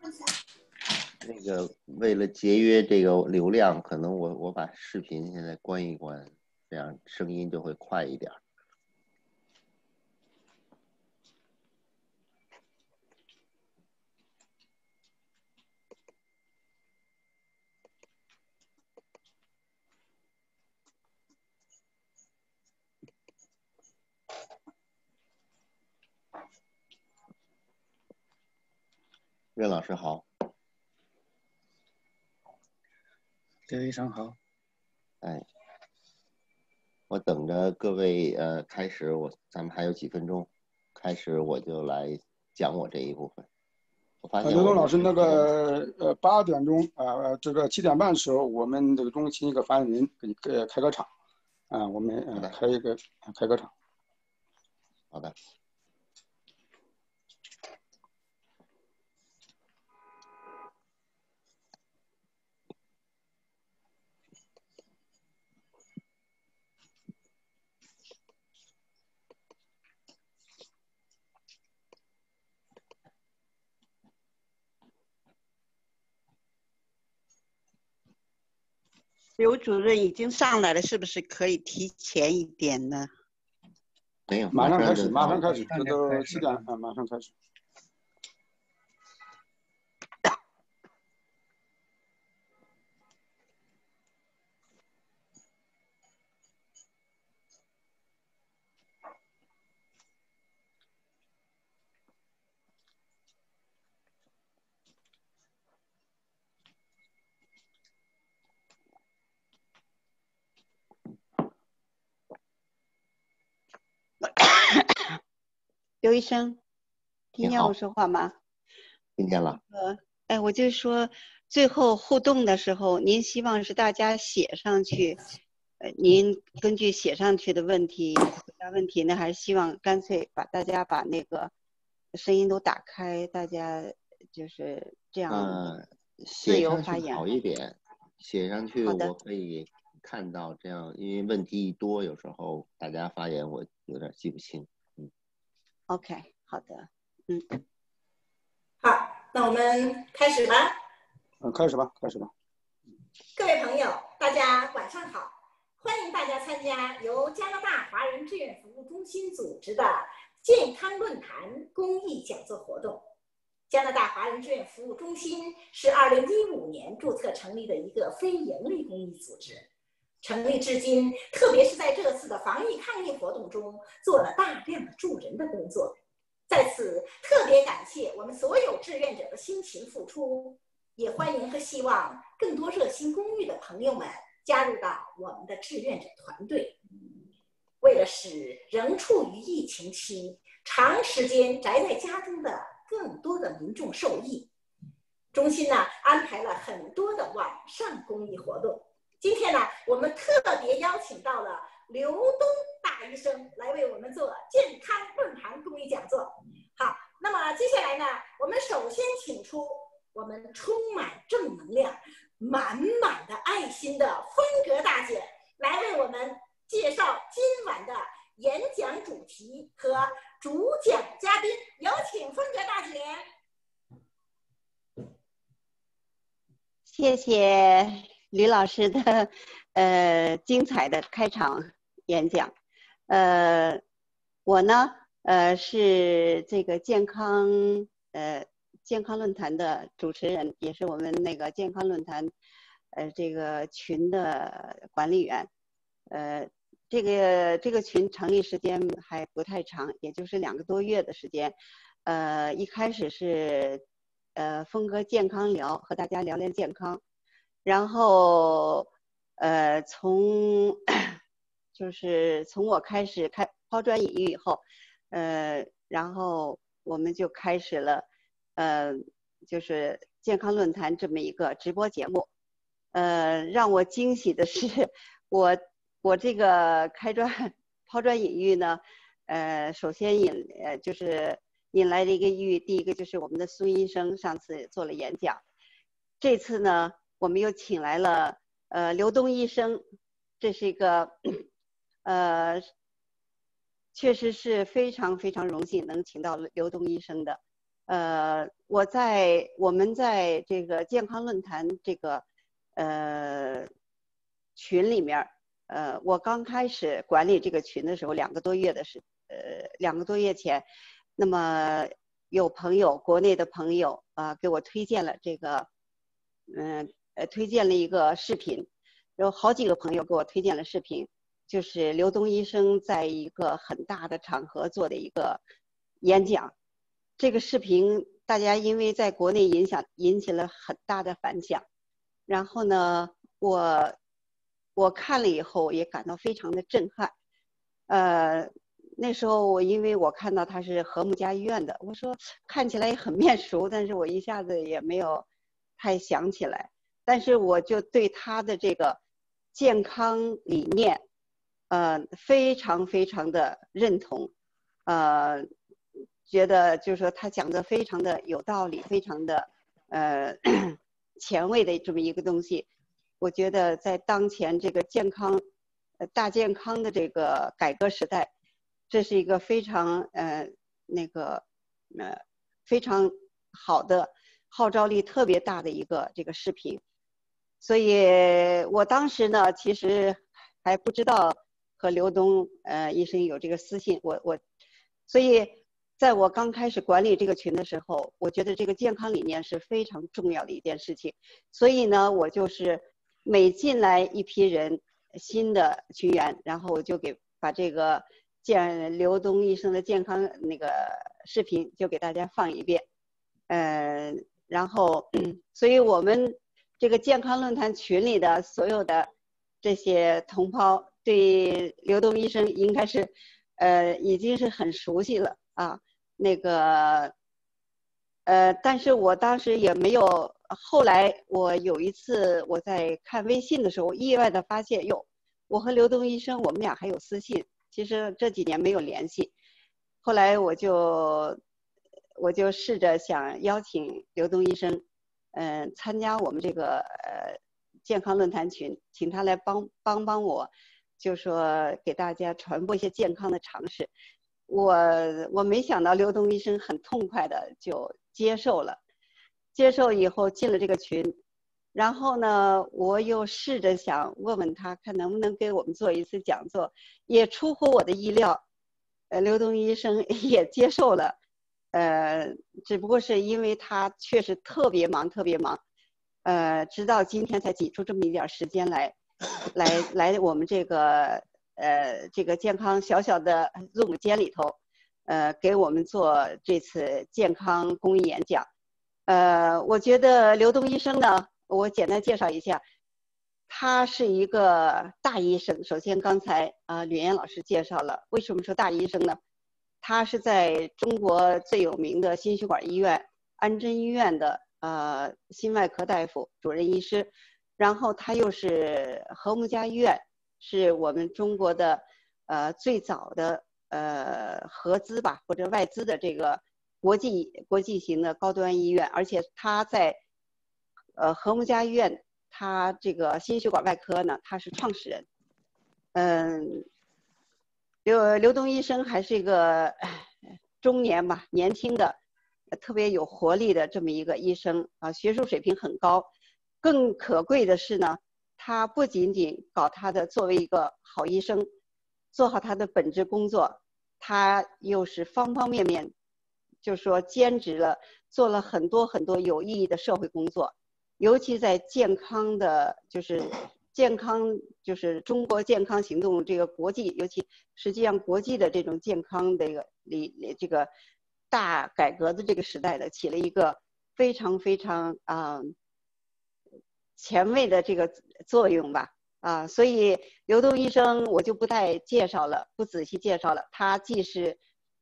那个为了节约这个流量，可能我把视频现在关一关，这样声音就会快一点。任老师好。 刘医生好。 哎，我等着各位开始，咱们还有几分钟，开始我就来讲我这一部分。我发现刘东老师，那个8点钟这个7点半的时候，我们这个中心一个发言人给你开个场，我们开个场。 好的。 刘主任已经上来了，是不是可以提前一点呢？ 没有， 马上开始，这都7点马上开始。 刘医生，听见我说话吗？ 听见了。 我就说最后互动的时候，您希望是大家写上去，您根据写上去的问题回答问题呢，还是希望干脆大家把那个声音都打开，大家就是这样自由发言？ 写上去好一点，写上去我可以看到，这样因为问题一多，有时候大家发言我有点记不清。 OK， 好的， 好，那我们开始吧。 开始吧。 各位朋友，大家晚上好，欢迎大家参加由加拿大华人志愿服务中心组织的健康论坛公益讲座活动。加拿大华人志愿服务中心是2015年注册成立的一个非营利公益组织，成立至今，特别是在这次的防疫抗疫活动中，做了大量的助人的工作。在此特别感谢我们所有志愿者的辛勤付出，也欢迎和希望更多热心公益的朋友们加入到我们的志愿者团队。为了使仍处于疫情期、长时间宅在家中的更多的民众受益，中心安排了很多的晚上公益活动。今天我们特别邀请到了刘东大医生来为我们做健康论坛公益讲座。好，那么接下来我们首先请出我们充满正能量、满满的爱心的风格大姐来为我们介绍今晚的演讲主题和主讲嘉宾。有请风格大姐。 谢谢吕老师的精彩的开场演讲。我呢是这个健康论坛的主持人，也是我们那个健康论坛这个群的管理员。这个群成立时间还不太长，也就是2个多月的时间。一开始是风格健康聊，和大家聊聊健康，然后从我开始抛砖引玉以后，然后我们就开始了就是健康论坛这么一个直播节目。让我惊喜的是，我这个抛砖引玉呢，首先就是引来了一个第一个就是我们的孙医生上次做了演讲，这次呢我们又请来了刘东医生，这是一个确实是非常非常荣幸能请到刘东医生的。 我们在这个健康论坛这个群里面，我刚开始管理这个群的时候，2个多月前，那么有朋友，国内的朋友给我推荐了这个，推荐了一个视频，有好几个朋友给我推荐了视频，就是刘东医生在一个很大的场合做的一个演讲。这个视频大家因为在国内引起了很大的反响，然后呢，我看了以后也感到非常的震撼。那时候因为我看到他是和睦家医院的，我说看起来也很面熟，但是我一下子也没有太想起来。但是我就对他的这个健康理念，非常非常的认同，觉得就是说他讲的非常的有道理，非常的前卫的这么一个东西。我觉得在当前这个大健康的这个改革时代，这是一个非常非常好的号召力特别大的一个这个视频。所以我当时呢，其实还不知道和刘东医生有这个私信，所以在我刚开始管理这个群的时候，我觉得这个健康理念是非常重要的一件事情。所以呢，我就是每进来一批人新的群员，然后我就把这个刘东医生的健康那个视频就给大家放一遍。然后所以我们这个健康论坛群里的所有的这些同胞对刘东医生应该是已经是很熟悉了啊。但是我当时也没有，后来我有一次我在看微信的时候，意外的发现，我和刘东医生我们俩还有私信，其实这几年没有联系。后来我就试着想邀请刘东医生，参加我们这个健康论坛群，请他来帮我，就说给大家传播一些健康的常识。我没想到刘东医生很痛快的就接受了，接受以后进了这个群，然后呢，我又试着想问问他，看能不能给我们做一次讲座，也出乎我的意料，刘东医生也接受了，只不过是因为他确实特别忙，直到今天才挤出这么一点时间来我们这个健康小小的 Zoom 间里头，给我们做这次健康公益演讲。我觉得刘东医生呢，我简单介绍一下，他是一个大医生。首先刚才吕岩老师介绍了，为什么说大医生呢？他是在中国最有名的心血管医院安贞医院的心外科大夫、主任医师，然后他又是和睦家医院，是我们中国的最早的合资吧或者外资的这个国际型的高端医院，而且他在和睦家医院，他这个心血管外科呢，他是创始人。刘东医生还是一个中年吧，年轻的特别有活力的这么一个医生啊，学术水平很高。更可贵的是呢，他不仅仅搞他的作为一个好医生做好他的本职工作，他又是方方面面就是说兼职了，做了很多很多有意义的社会工作，尤其在健康就是中国健康行动这个国际，尤其实际上国际的这种健康的这个大改革的这个时代的，起了一个非常非常前卫的这个作用吧。所以刘东医生我就不仔细介绍了。他既是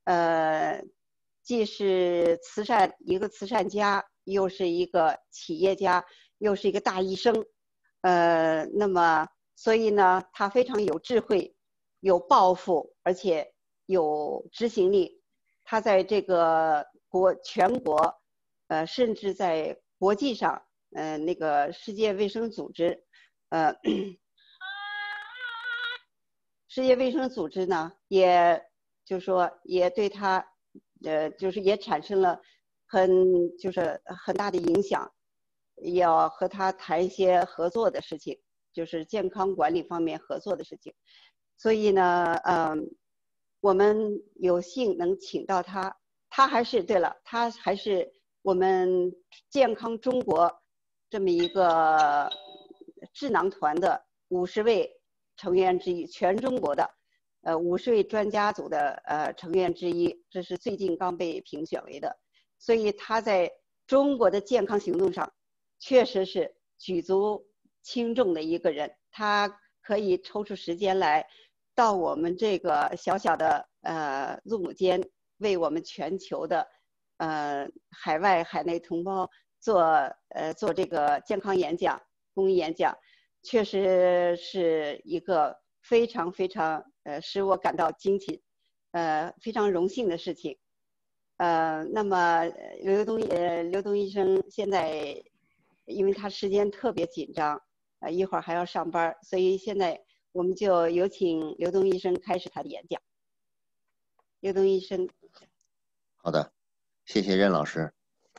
一个慈善家，又是一个企业家，又是一个大医生。那么所以呢，他非常有智慧，有抱负，而且有执行力。他在这个全国，甚至在国际上，那个世界卫生组织，世界卫生组织呢，也就是说也对他，就是也产生了就是很大的影响，要和他谈一些合作的事情，就是健康管理方面合作的事情。所以呢，我们有幸能请到他，他还是我们健康中国这么一个智囊团的50位成员之一，全中国的50位专家组的成员之一，这是最近刚被评选为的。所以他在中国的健康行动上确实是举足轻重的一个人，他可以抽出时间来到我们这个小小的Zoom间，为我们全球的海外海内同胞做这个健康演讲、公益演讲，确实是一个非常非常使我感到惊奇，非常荣幸的事情。那么刘东医生现在因为他时间特别紧张，一会儿还要上班，所以现在我们就有请刘东医生开始他的演讲。刘东医生。 好的，谢谢任老师。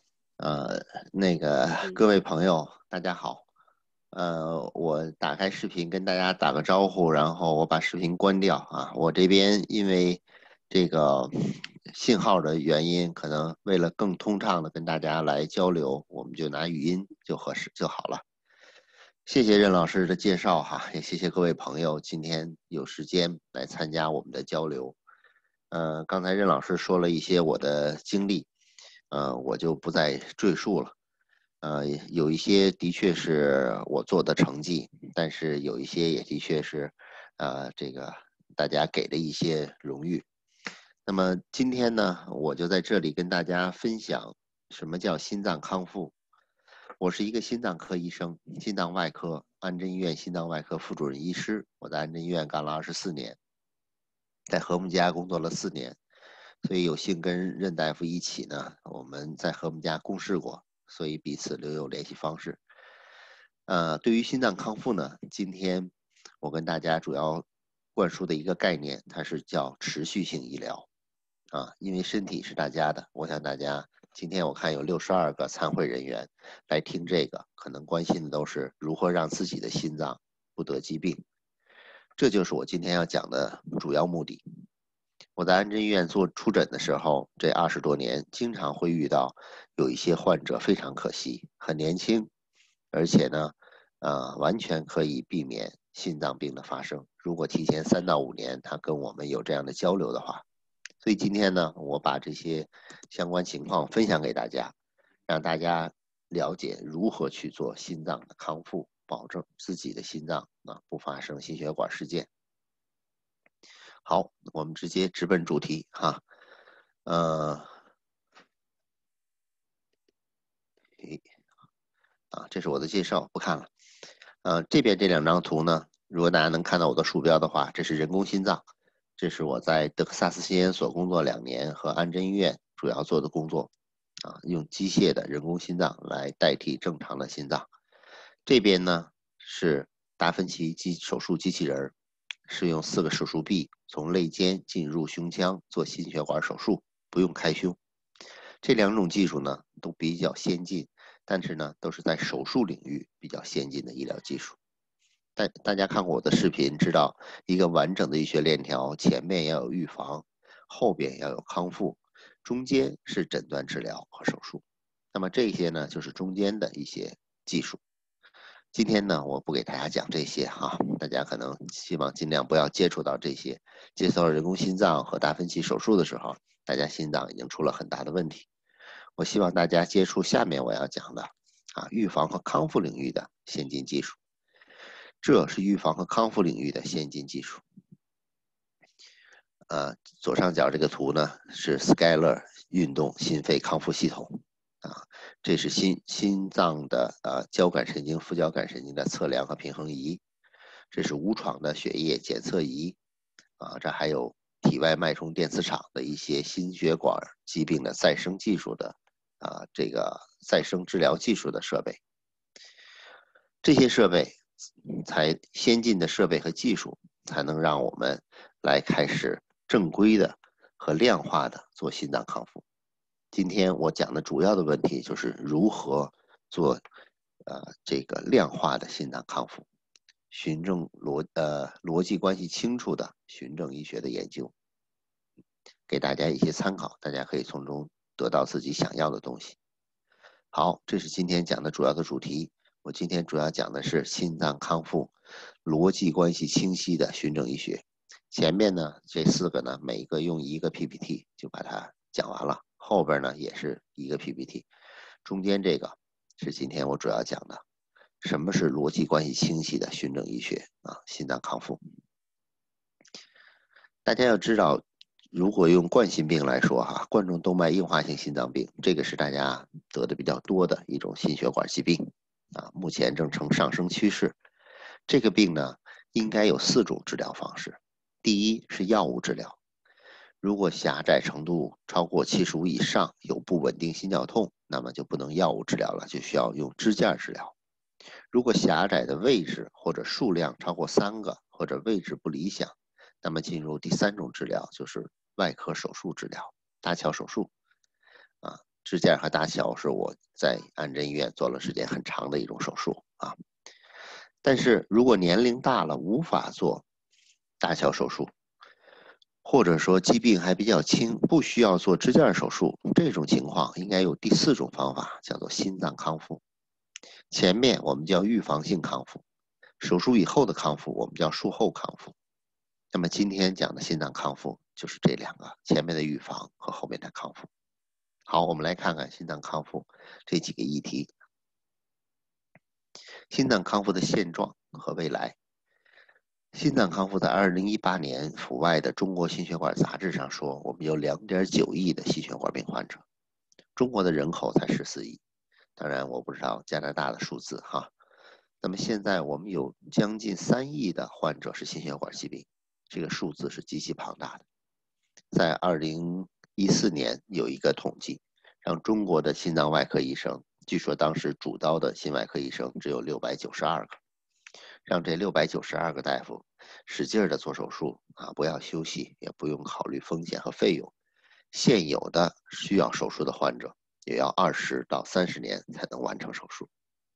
各位朋友，大家好。我打开视频跟大家打个招呼，然后我把视频关掉啊。我这边因为这个信号的原因，可能为了更通畅的跟大家来交流，我们就拿语音就合适就好了。谢谢任老师的介绍哈，也谢谢各位朋友今天有时间来参加我们的交流。刚才任老师说了一些我的经历，我就不再赘述了。有一些的确是我做的成绩，但是有一些也的确是，这个大家给的一些荣誉。那么今天呢，我就在这里跟大家分享什么叫心脏康复。我是一个心脏科医生，心脏外科安贞医院心脏外科副主任医师。我在安贞医院干了24年，在和睦家工作了4年，所以有幸跟任大夫一起呢，我们在和睦家共事过，所以彼此留有联系方式。对于心脏康复呢，今天我跟大家主要灌输的一个概念，它是叫持续性医疗。因为身体是大家的，我想大家今天我看有62个参会人员来听这个，可能关心的都是如何让自己的心脏不得疾病。这就是我今天要讲的主要目的。我在安贞医院做出诊的时候，这20多年，经常会遇到有一些患者非常可惜，很年轻，而且呢，完全可以避免心脏病的发生。如果提前3到5年，他跟我们有这样的交流的话，所以今天呢，我把这些相关情况分享给大家，让大家了解如何去做心脏的康复，保证自己的心脏不发生心血管事件。好，我们直接直奔主题哈。这是我的介绍，不看了。这边这2张图呢，如果大家能看到我的鼠标的话，这是人工心脏。这是我在德克萨斯心研所工作2年和安贞医院主要做的工作，用机械的人工心脏来代替正常的心脏。这边呢是达芬奇手术机器人，是用4个手术臂从肋间进入胸腔做心血管手术，不用开胸。这2种技术呢都比较先进，但是呢都是在手术领域比较先进的医疗技术。大家看过我的视频，知道一个完整的医学链条，前面要有预防，后边要有康复，中间是诊断治疗和手术。那么这些呢，就是中间的一些技术。今天呢，我不给大家讲这些哈，大家可能希望尽量不要接触到这些。接受人工心脏和达芬奇手术的时候，大家心脏已经出了很大的问题。我希望大家接触下面我要讲的预防和康复领域的先进技术。这是预防和康复领域的先进技术。左上角这个图呢是 Skyler 运动心肺康复系统这是心脏的交感神经、副交感神经的测量和平衡仪。这是无创的血液检测仪这还有体外脉冲电磁场的一些心血管疾病的再生技术的这个再生治疗技术的设备。这些设备才先进的设备和技术，才能让我们来开始正规的和量化的做心脏康复。 今天我讲的主要的问题就是如何做这个量化的心脏康复，逻辑关系清楚的循证医学的研究，给大家一些参考，大家可以从中得到自己想要的东西。好，这是今天讲的主要的主题。我今天主要讲的是心脏康复逻辑关系清晰的循证医学。前面呢这4个呢，每个用1个 PPT 就把它讲完了，后边呢也是1个 PPT， 中间这个是今天我主要讲的，什么是逻辑关系清晰的循证医学啊？心脏康复。大家要知道，如果用冠心病来说哈，冠状动脉硬化性心脏病，这个是大家得的比较多的一种心血管疾病啊，目前正呈上升趋势。这个病呢，应该有4种治疗方式。第一是药物治疗，如果狭窄程度超过75以上，有不稳定心绞痛，那么就不能药物治疗了，就需要用支架治疗。如果狭窄的位置或者数量超过3个，或者位置不理想，那么进入第3种治疗，就是外科手术治疗，搭桥手术啊。支架和搭桥是我在安贞医院做了时间很长的一种手术啊。但是如果年龄大了无法做搭桥手术，或者说疾病还比较轻，不需要做支架手术，这种情况应该有第4种方法，叫做心脏康复。前面我们叫预防性康复，手术以后的康复我们叫术后康复。那么今天讲的心脏康复就是这2个，前面的预防和后面的康复。好，我们来看看心脏康复这几个议题。心脏康复的现状和未来。心脏康复在2018年阜外的中国心血管杂志上说，我们有2.9亿的心血管病患者，中国的人口才14亿，当然我不知道加拿大的数字哈。那么现在我们有将近3亿的患者是心血管疾病，这个数字是极其庞大的。在2014年有一个统计，让中国的心脏外科医生，据说当时主刀的心外科医生只有692个，让这692个大夫使劲的做手术啊，不要休息，也不用考虑风险和费用。现有的需要手术的患者也要20到30年才能完成手术。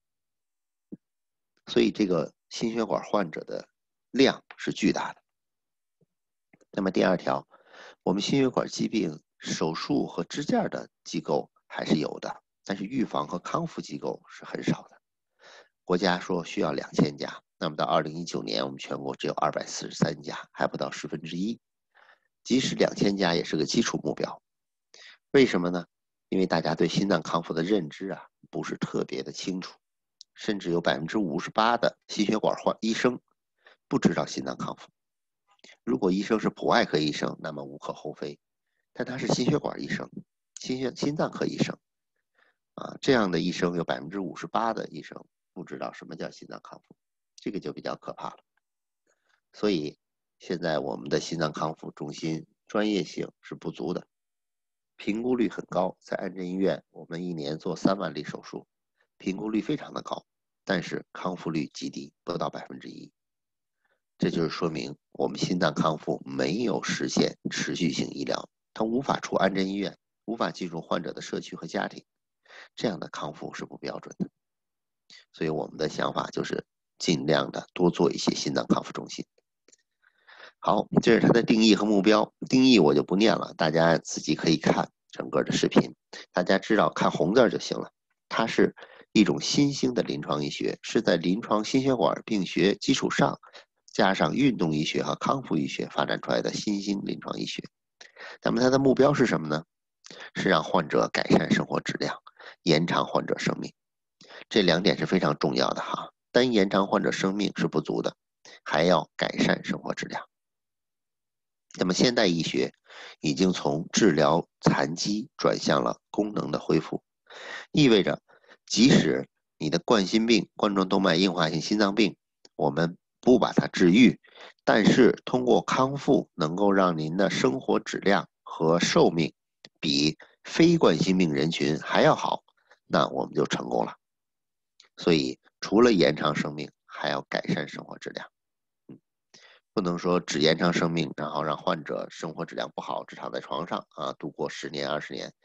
所以这个心血管患者的量是巨大的。那么第2条，我们心血管疾病手术和支架的机构还是有的，但是预防和康复机构是很少的。国家说需要2000家，那么到2019年我们全国只有243家，还不到1/10。即使2000家也是个基础目标。为什么呢？因为大家对心脏康复的认知啊不是特别的清楚，甚至有58%的心血管医生不知道心脏康复。如果医生是普外科医生，那么无可厚非，但他是心血管医生、心脏科医生啊，这样的医生有58%的医生不知道什么叫心脏康复，这个就比较可怕了。所以现在我们的心脏康复中心专业性是不足的，评估率很高，在安贞医院我们1年做3万例手术，评估率非常的高，但是康复率极低，不到1%。这就是说明我们心脏康复没有实现持续性医疗，它无法出安贞医院，无法进入患者的社区和家庭，这样的康复是不标准的。所以我们的想法就是尽量的多做一些心脏康复中心。好，这是它的定义和目标。定义我就不念了，大家自己可以看整个的视频，大家知道看红字就行了。它是一种新兴的临床医学，是在临床心血管病学基础上加上运动医学和康复医学发展出来的新兴临床医学。那么它的目标是什么呢？是让患者改善生活质量，延长患者生命。这2点是非常重要的哈，单延长患者生命是不足的，还要改善生活质量。那么现代医学已经从治疗残疾转向了功能的恢复，意味着即使你的冠心病、冠状动脉硬化性心脏病我们不把它治愈，但是通过康复能够让您的生活质量和寿命比非冠心病人群还要好，那我们就成功了。所以除了延长生命，还要改善生活质量。不能说只延长生命，然后让患者生活质量不好，只躺在床上啊，度过10年、20年，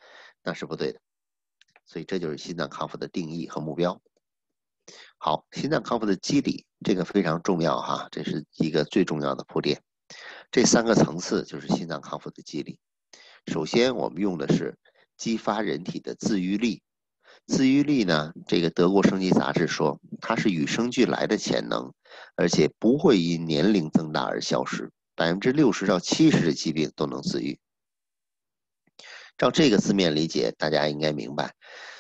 那是不对的。所以这就是心脏康复的定义和目标。好，心脏康复的机理，这个非常重要哈，这是一个最重要的铺垫。这3个层次就是心脏康复的机理。首先，我们用的是激发人体的自愈力。自愈力呢，这个德国生级杂志说，它是与生俱来的潜能，而且不会因年龄增大而消失，60%到70%的疾病都能自愈。照这个字面理解，大家应该明白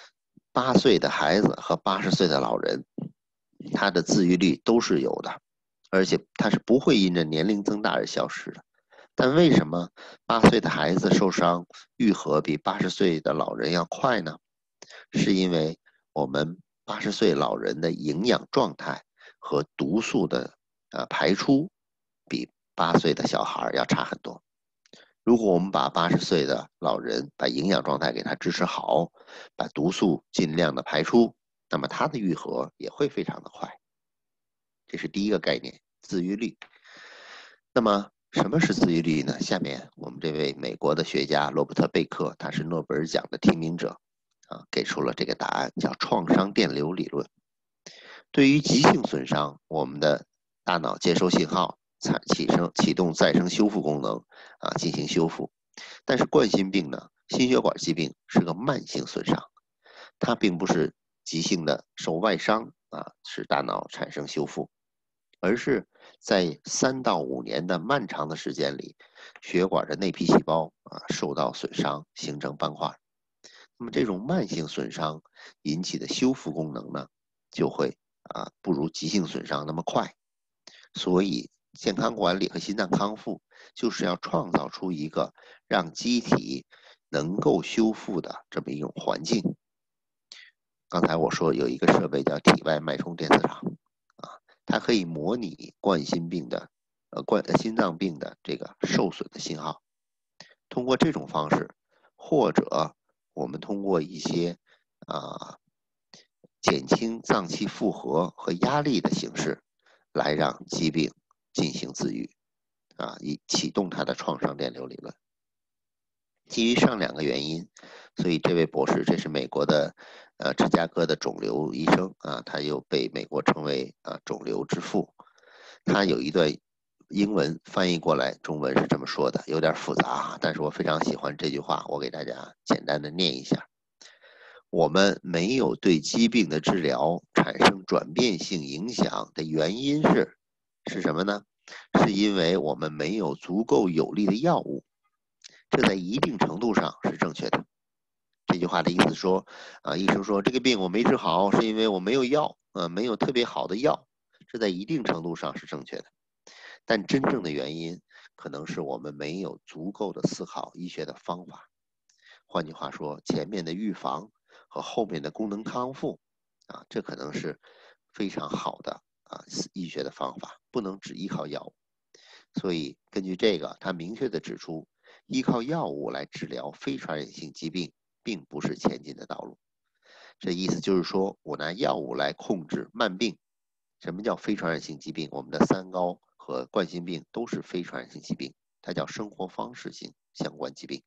，8岁的孩子和80岁的老人，他的自愈力都是有的，而且他是不会因着年龄增大而消失的。但为什么8岁的孩子受伤愈合比80岁的老人要快呢？是因为我们80岁老人的营养状态和毒素的排出比8岁的小孩要差很多。如果我们把80岁的老人把营养状态给他支持好，把毒素尽量的排出，那么他的愈合也会非常的快。这是第一个概念，自愈力。那么什么是自愈力呢？下面我们这位美国的学家罗伯特·贝克，他是诺贝尔奖的提名者给出了这个答案，叫创伤电流理论。对于急性损伤，我们的大脑接收信号，启动再生修复功能进行修复。但是冠心病呢，心血管疾病是个慢性损伤，它并不是急性的受外伤使大脑产生修复，而是在3到5年的漫长的时间里，血管的内皮细胞受到损伤，形成斑块。那么这种慢性损伤引起的修复功能呢，就会不如急性损伤那么快。所以健康管理和心脏康复就是要创造出一个让机体能够修复的这么一种环境。刚才我说有一个设备叫体外脉冲电磁场它可以模拟心脏病的这个受损的信号。通过这种方式，或者我们通过一些减轻脏器负荷和压力的形式，来让疾病进行自愈以启动它的创伤电流理论。基于上2个原因，所以这位博士，这是美国的芝加哥的肿瘤医生他又被美国称为肿瘤之父。他有一段英文翻译过来，中文是这么说的，有点复杂但是我非常喜欢这句话，我给大家简单的念一下。我们没有对疾病的治疗产生转变性影响的原因是什么呢？是因为我们没有足够有力的药物，这在一定程度上是正确的。这句话的意思说医生说这个病我没治好，是因为我没有药没有特别好的药，这在一定程度上是正确的。但真正的原因可能是我们没有足够的思考医学的方法。换句话说，前面的预防和后面的功能康复这可能是非常好的医学的方法，不能只依靠药物。所以根据这个，他明确地指出，依靠药物来治疗非传染性疾病并不是前进的道路。这意思就是说，我拿药物来控制慢病。什么叫非传染性疾病？我们的3高和冠心病都是非传染性疾病，它叫生活方式性相关疾病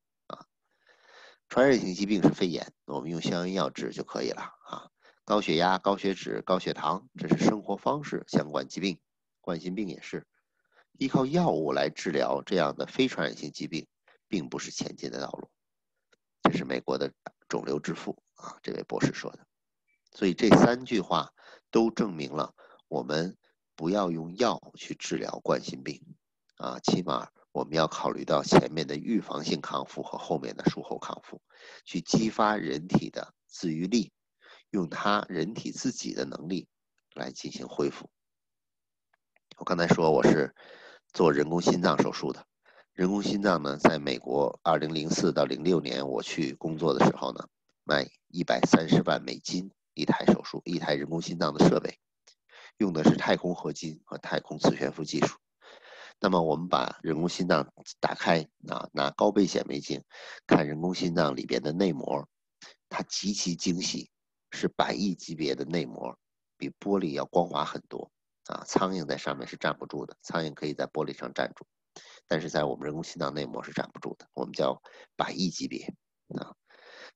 传染性疾病是肺炎，我们用消炎药治就可以了高血压、高血脂、高血糖，这是生活方式相关疾病。冠心病也是依靠药物来治疗这样的非传染性疾病，并不是前进的道路。这是美国的肿瘤之父这位博士说的。所以这3句话都证明了我们不要用药去治疗冠心病起码我们要考虑到前面的预防性康复和后面的术后康复，去激发人体的自愈力，用人体自己的能力来进行恢复。我刚才说我是做人工心脏手术的，人工心脏呢，在美国2004到06年我去工作的时候呢，卖130万美金一台手术，一台人工心脏的设备，用的是太空合金和太空磁悬浮技术。那么我们把人工心脏打开拿高倍显微镜看人工心脏里边的内膜，它极其精细，是100亿级别的内膜，比玻璃要光滑很多苍蝇在上面是站不住的，苍蝇可以在玻璃上站住，但是在我们人工心脏内膜是站不住的，我们叫100亿级别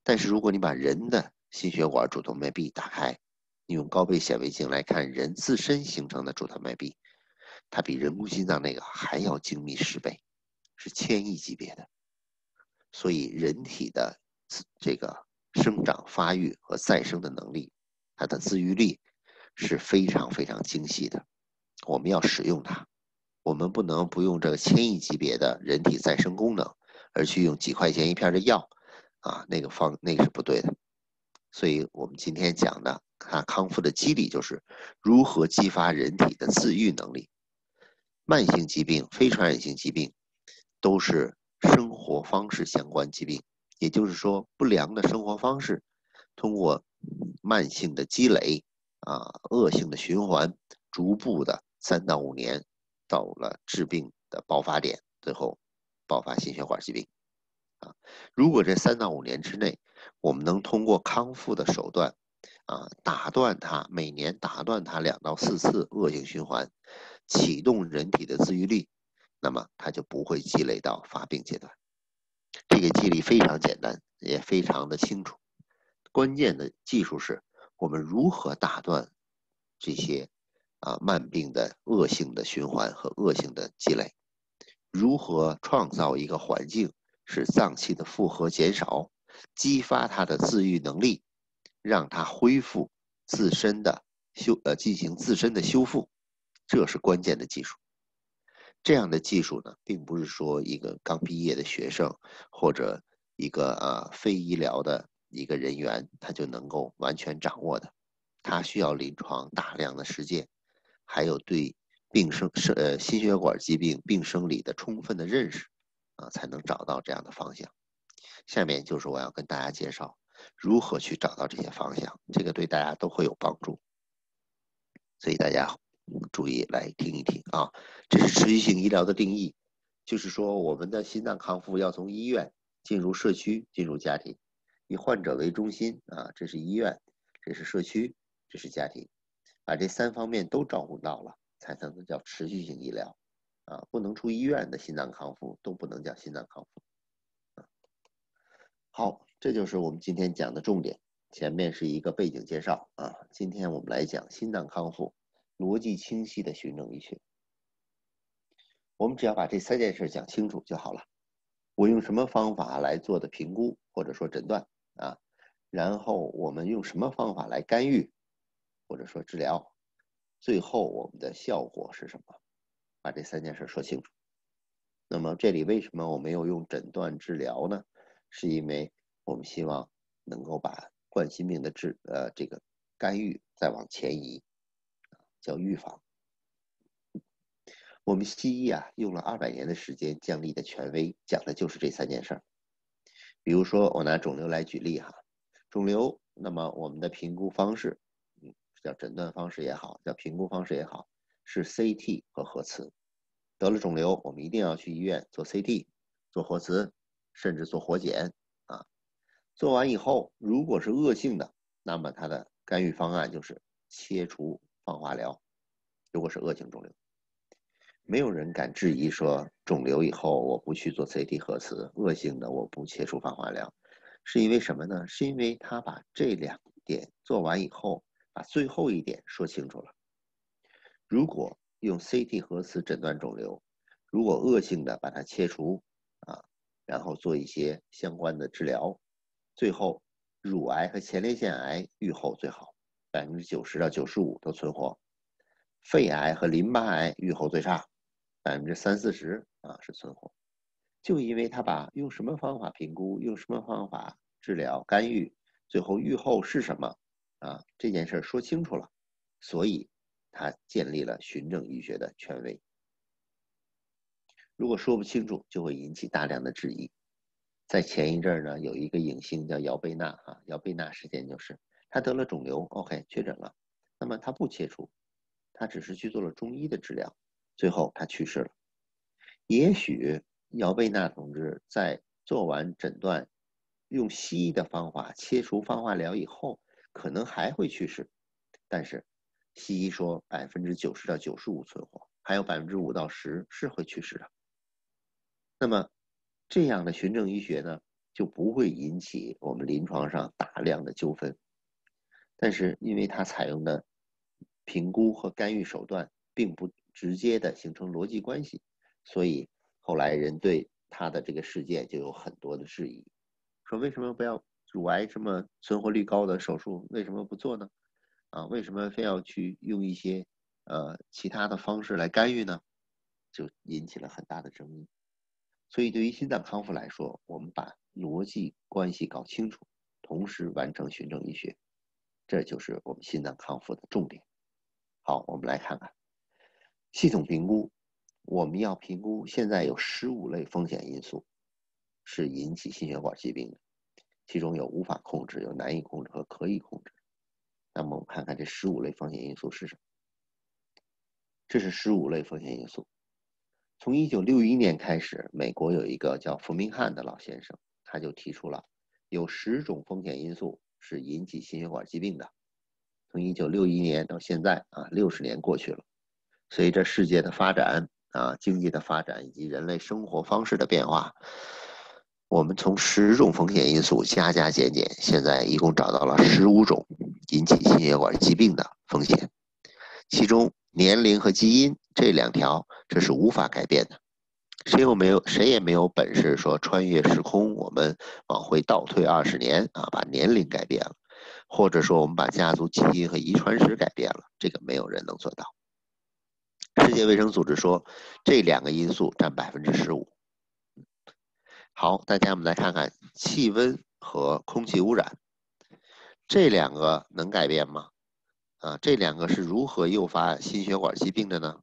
但是如果你把人的心血管主动脉壁打开，你用高倍显微镜来看人自身形成的主动脉壁，它比人工心脏那个还要精密10倍，是1000亿级别的。所以人体的这个生长发育和再生的能力，它的自愈力是非常非常精细的，我们要使用它，我们不能不用这个1000亿级别的人体再生功能，而去用几块钱一片的药啊，那个是不对的。所以我们今天讲的它康复的机理就是如何激发人体的自愈能力。慢性疾病、非传染性疾病都是生活方式相关疾病，也就是说不良的生活方式通过慢性的积累恶性的循环，逐步的3到5年到了治病的爆发点，最后爆发心血管疾病。如果这3到5年之内，我们能通过康复的手段打断它，每年打断它2到4次恶性循环，启动人体的自愈力，那么它就不会积累到发病阶段。这个机理非常简单，也非常的清楚。关键的技术是我们如何打断这些慢病的恶性的循环和恶性的积累，如何创造一个环境使脏器的负荷减少，激发它的自愈能力，让它恢复自身的进行自身的修复，这是关键的技术。这样的技术呢，并不是说一个刚毕业的学生或者一个非医疗的一个人员他就能够完全掌握的，他需要临床大量的实践，还有对心血管疾病病生理的充分的认识才能找到这样的方向。下面就是我要跟大家介绍如何去找到这些方向，这个对大家都会有帮助，所以大家注意来听一听啊。这是持续性医疗的定义，就是说我们的心脏康复要从医院进入社区，进入家庭，以患者为中心这是医院，这是社区，这是家庭，把这3方面都照顾到了，才能叫持续性医疗不能出医院的心脏康复都不能叫心脏康复好，这就是我们今天讲的重点。前面是一个背景介绍今天我们来讲心脏康复逻辑清晰的循证医学。我们只要把这3件事讲清楚就好了。我用什么方法来做的评估或者说诊断然后我们用什么方法来干预或者说治疗，最后我们的效果是什么，把这3件事说清楚。那么这里为什么我没有用诊断治疗呢？是因为我们希望能够把冠心病的这个干预再往前移，叫预防。我们西医用了200年的时间建立的权威，讲的就是这3件事。比如说我拿肿瘤来举例肿瘤，那么我们的评估方式叫诊断方式也好，叫评估方式也好，是 CT 和核磁。得了肿瘤，我们一定要去医院做 CT， 做核磁，甚至做活检做完以后，如果是恶性的，那么它的干预方案就是切除放化疗。如果是恶性肿瘤，没有人敢质疑说肿瘤以后我不去做 CT 核磁，恶性的我不切除放化疗，是因为什么呢？是因为他把这2点做完以后，把最后一点说清楚了。如果用 CT 核磁诊断肿瘤，如果恶性的把它切除然后做一些相关的治疗，最后乳癌和前列腺癌预后最好，90%到95%都存活，肺癌和淋巴癌预后最差，30-40%是存活。就因为他把用什么方法评估，用什么方法治疗干预，最后预后是什么这件事说清楚了，所以他建立了循证医学的权威。如果说不清楚，就会引起大量的质疑。在前一阵呢，有一个影星叫姚贝娜姚贝娜事件就是他得了肿瘤 ，OK 确诊了，那么他不切除，他只是去做了中医的治疗，最后他去世了。也许姚贝娜同志在做完诊断，用西医的方法切除放化疗以后，可能还会去世，但是西医说90%到95%存活，还有5%到10%是会去世的。那么这样的循证医学呢， 就不会引起我们临床上大量的纠纷。但是因为它采用的评估和干预手段并不直接的形成逻辑关系，所以后来人对它的这个事件就有很多的质疑，说为什么不要乳癌这么存活率高的手术为什么不做呢？为什么非要去用一些其他的方式来干预呢？就引起了很大的争议。所以对于心脏康复来说，我们把逻辑关系搞清楚，同时完成循证医学，这就是我们心脏康复的重点。好，我们来看看系统评估。我们要评估现在有15类风险因素是引起心血管疾病的，其中有无法控制、有难以控制和可以控制。那么我们看看这15类风险因素是什么？这是15类风险因素。从1961年开始，美国有一个叫弗明翰的老先生，他就提出了有10种风险因素是引起心血管疾病的。从1961年到现在60年过去了，随着世界的发展经济的发展以及人类生活方式的变化，我们从10种风险因素加减，现在一共找到了15种引起心血管疾病的风险。其中年龄和基因这2条，这是无法改变的。谁也没有本事说穿越时空，我们往回倒退20年把年龄改变了，或者说我们把家族基因和遗传史改变了，这个没有人能做到。世界卫生组织说这2个因素占15%。好，大家我们来看看气温和空气污染，这2个能改变吗？这2个是如何诱发心血管疾病的呢？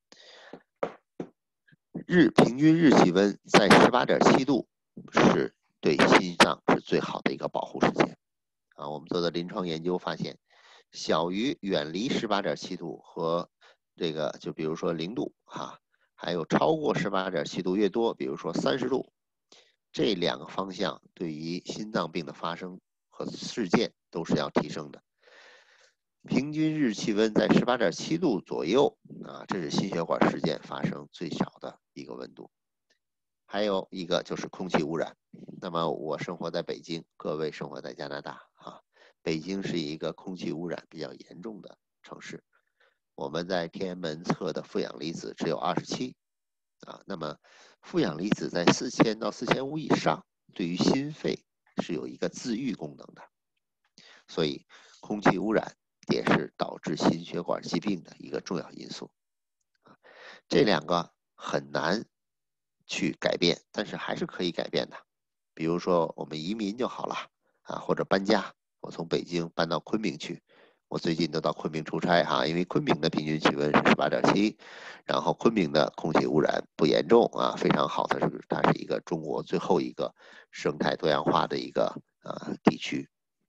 平均日气温在 18.7 度是对心脏是最好的一个保护时间。我们做的临床研究发现，小于远离 18.7 度和这个就比如说0度还有超过 18.7 度越多，比如说30度，这2个方向对于心脏病的发生和事件都是要提升的。平均日气温在 18.7 度左右这是心血管事件发生最少的一个温度。还有一个就是空气污染。那么我生活在北京，各位生活在加拿大北京是一个空气污染比较严重的城市。我们在天安门测的负氧离子只有27那么负氧离子在4000到4500以上，对于心肺是有一个自愈功能的。所以空气污染也是导致心血管疾病的一个重要因素。这2个很难去改变，但是还是可以改变的。比如说我们移民就好了或者搬家，我从北京搬到昆明去。我最近都到昆明出差因为昆明的平均气温是 18.7， 然后昆明的空气污染不严重非常好，它是一个中国最后一个生态多样化的一个地区。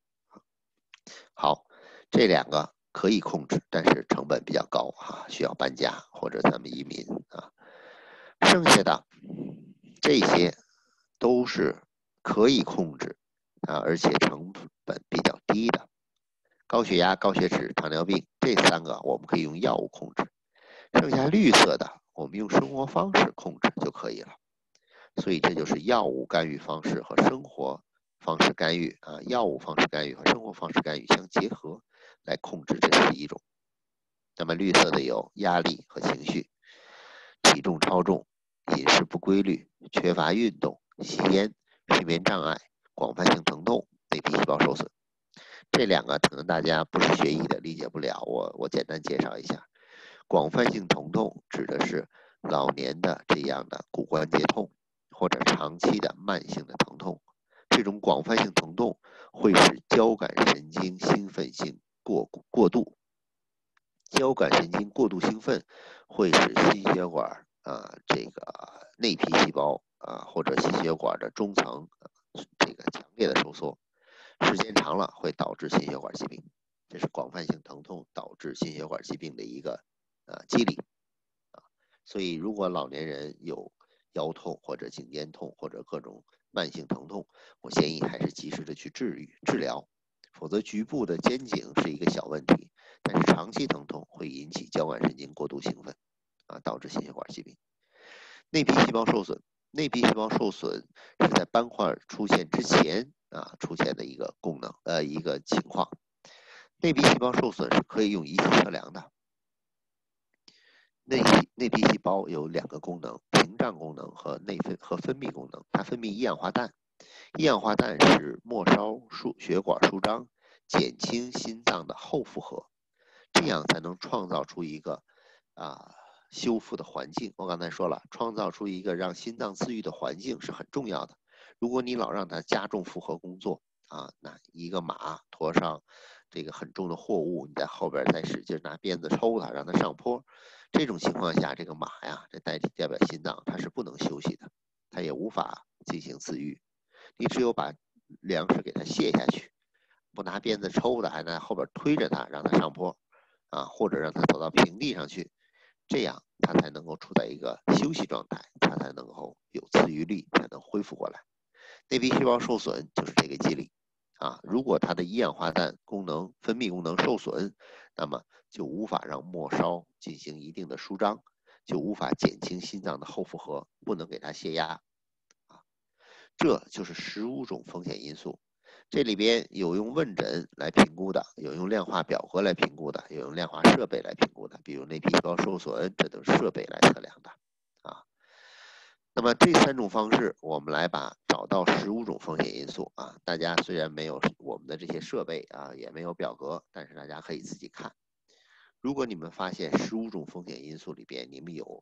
好，这2个可以控制，但是成本比较高需要搬家或者咱们移民剩下的这些都是可以控制而且成本比较低的。高血压、高血脂、糖尿病这3个我们可以用药物控制，剩下绿色的我们用生活方式控制就可以了。所以这就是药物干预方式和生活方式干预药物方式干预和生活方式干预相结合来控制这11种。那么绿色的有压力和情绪、体重超重、饮食不规律、缺乏运动、吸烟、睡眠障碍、广泛性疼痛、内皮细胞受损。这2个可能大家不是学医的理解不了，我简单介绍一下。广泛性疼痛指的是老年的这样的骨关节痛或者长期的慢性的疼痛。这种广泛性疼痛会使交感神经兴奋性过度，交感神经过度兴奋会使心血管这个内皮细胞或者心血管的中层这个强烈的收缩，时间长了会导致心血管疾病。这是广泛性疼痛导致心血管疾病的一个机理所以如果老年人有腰痛或者颈肩痛或者各种慢性疼痛，我建议还是及时的去治疗，否则局部的肩颈是一个小问题，但是长期疼痛会引起交感神经过度兴奋导致心血管疾病。内皮细胞受损， 内皮细胞受损是在斑块出现之前出现的一个功能一个情况。内皮细胞受损是可以用仪器测量的。内皮细胞有2个功能，屏障功能和分泌功能。它分泌一氧化氮，一氧化氮是末梢血管舒张，减轻心脏的后负荷，这样才能创造出一个修复的环境。我刚才说了，创造出一个让心脏自愈的环境是很重要的。如果你老让它加重负荷工作那一个马驮上这个很重的货物，你在后边再使劲拿鞭子抽它，让它上坡，这种情况下，这个马呀，这代表心脏，它是不能休息的，它也无法进行自愈。你只有把粮食给它卸下去，不拿鞭子抽的，还在后边推着它，让它上坡或者让它走到平地上去，这样它才能够处在一个休息状态，它才能够有自愈力，才能恢复过来。内皮细胞受损就是这个机理如果它的一氧化氮分泌功能受损，那么就无法让末梢进行一定的舒张，就无法减轻心脏的后负荷，不能给它泄压这就是15种风险因素。这里边有用问诊来评估的，有用量化表格来评估的，有用量化设备来评估的，比如内皮细胞受损，这都是设备来测量的那么这3种方式，我们来找到15种风险因素大家虽然没有我们的这些设备也没有表格，但是大家可以自己看。如果你们发现15种风险因素里边你们有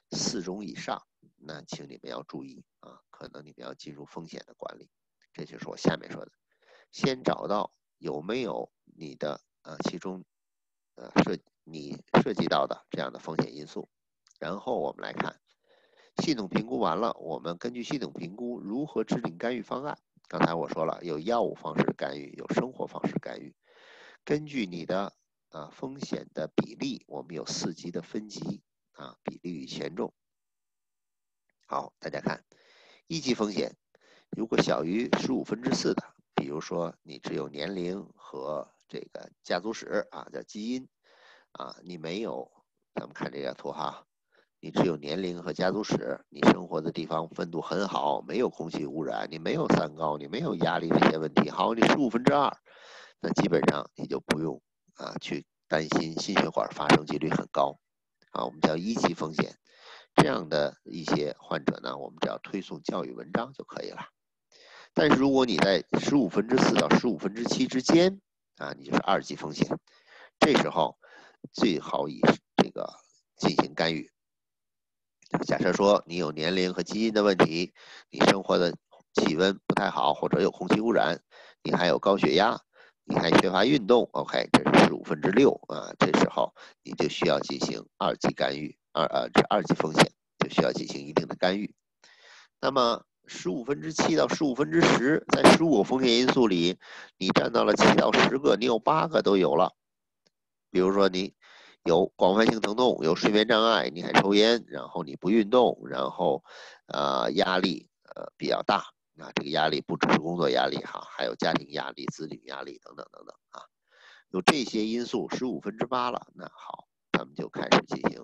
4种以上，那请你们要注意可能你们要进入风险的管理。这就是我下面说的，先找到有没有你的其中你涉及到的这样的风险因素，然后我们来看系统评估完了，我们根据系统评估如何制定干预方案。刚才我说了，有药物方式干预，有生活方式干预。根据你的风险的比例，我们有4级的分级比例与权重。好，大家看1级风险，如果小于4/15的，比如说你只有年龄和这个家族史叫基因你没有，咱们看这个图你只有年龄和家族史，你生活的地方温度很好，没有空气污染，你没有三高，你没有压力这些问题，好，你2/15，那基本上你就不用去担心心血管发生几率很高我们叫1级风险。这样的一些患者呢，我们只要推送教育文章就可以了。但是如果你在4/15到7/15之间你就是2级风险，这时候最好以这个进行干预。假设说你有年龄和基因的问题，你生活的气温不太好，或者有空气污染，你还有高血压，你还缺乏运动 ，OK， 这是6/15这时候你就需要进行2级干预这2级风险就需要进行一定的干预。那么7/15到10/15，在15个风险因素里，你占到了7到10个，你有8个都有了。比如说你有广泛性疼痛，有睡眠障碍，你还抽烟，然后你不运动，然后压力比较大这个压力不只是工作压力还有家庭压力、子女压力等等等等有这些因素15/8了，那好，咱们就开始进行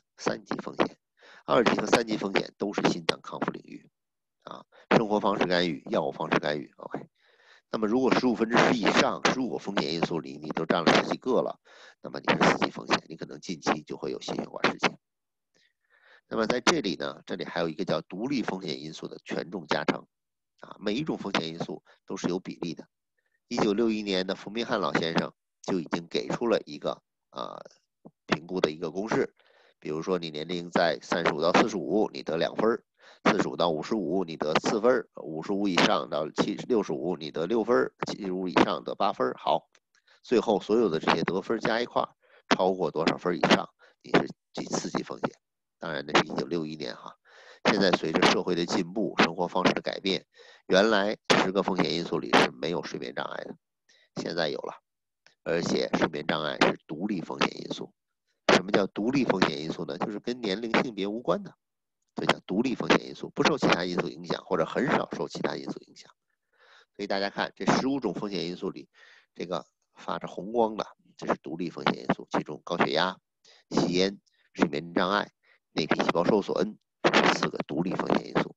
3级风险。2级和3级风险都是心脏康复领域生活方式干预、药物方式干预 OK。那么如果15/10以上，15个风险因素里你都占了10几个了，那么你是4级风险，你可能近期就会有心血管事件。那么在这里呢，这里还有一个叫独立风险因素的权重加成每一种风险因素都是有比例的。1961年的冯明翰老先生就已经给出了一个评估的一个公式，比如说你年龄在35到45，你得2分；45到55，你得4分；55以上到65，你得6分；75以上得8分。好，最后所有的这些得分加一块，超过多少分以上，你是第4级风险。当然，那是1961年现在随着社会的进步，生活方式的改变，原来10个风险因素里是没有睡眠障碍的，现在有了，而且睡眠障碍是独立风险因素。什么叫独立风险因素呢？就是跟年龄、性别无关的，这叫独立风险因素，不受其他因素影响，或者很少受其他因素影响。所以大家看这15种风险因素里，这个发着红光的，这是独立风险因素，其中高血压、吸烟、睡眠障碍、内皮细胞受损，这是4个独立风险因素。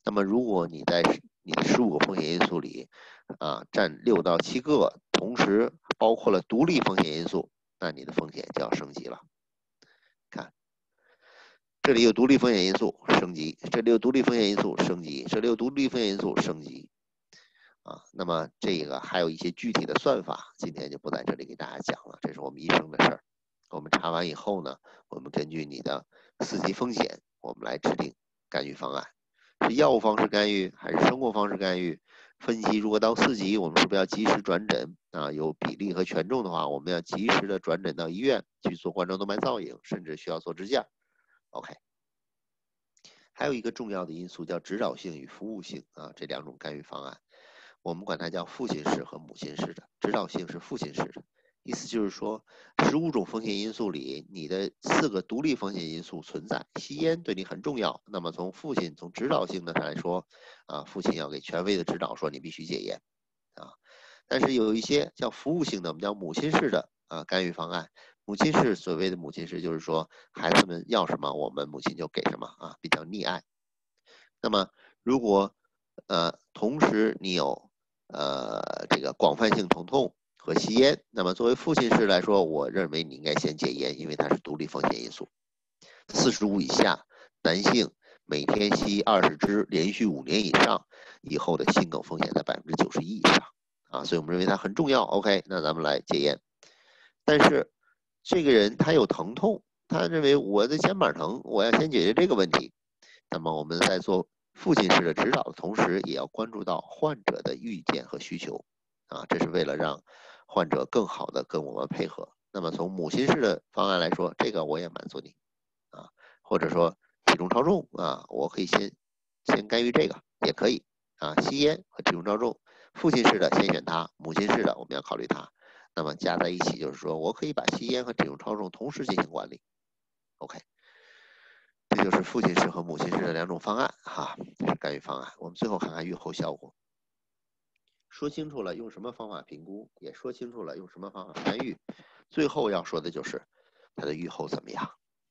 那么如果你在你的15个风险因素里占6到7个，同时包括了独立风险因素，那你的风险就要升级了。看，这里有独立风险因素升级，这里有独立风险因素升级，这里有独立风险因素升级那么这个还有一些具体的算法，今天就不在这里给大家讲了，这是我们医生的事儿。我们查完以后呢，我们根据你的4级风险，我们来制定干预方案，是药物方式干预还是生活方式干预？分级如果到4级，我们是不是要及时转诊有比例和权重的话，我们要及时的转诊到医院去做冠状动脉造影，甚至需要做支架。OK， 还有一个重要的因素叫指导性与服务性这2种干预方案，我们管它叫父亲式和母亲式的。指导性是父亲式的，意思就是说15种风险因素里，你的4个独立风险因素存在，吸烟对你很重要，那么从指导性的上来说父亲要给权威的指导说你必须戒烟但是有一些叫服务性的，我们叫母亲式的干预方案。母亲式，所谓的母亲式就是说孩子们要什么我们母亲就给什么比较溺爱。那么如果同时你有这个广泛性疼痛和吸烟，那么作为父亲式来说，我认为你应该先戒烟，因为它是独立风险因素。45以下男性每天吸20支，连续5年以上，以后的心梗风险在91%以上所以我们认为它很重要。OK， 那咱们来戒烟。但是这个人他有疼痛，他认为我的肩膀疼，我要先解决这个问题。那么我们在做父亲式的指导的同时，也要关注到患者的意见和需求这是为了让患者更好的跟我们配合。那么从母亲式的方案来说，这个我也满足你或者说体重超重我可以先干预这个也可以吸烟和体重超重，父亲式的先选它，母亲式的我们要考虑它。那么加在一起就是说我可以把吸烟和体重超重同时进行管理。OK， 这就是父亲式和母亲式的2种方案这是干预方案。我们最后看看预后效果，说清楚了用什么方法评估，也说清楚了用什么方法干预，最后要说的就是它的预后怎么样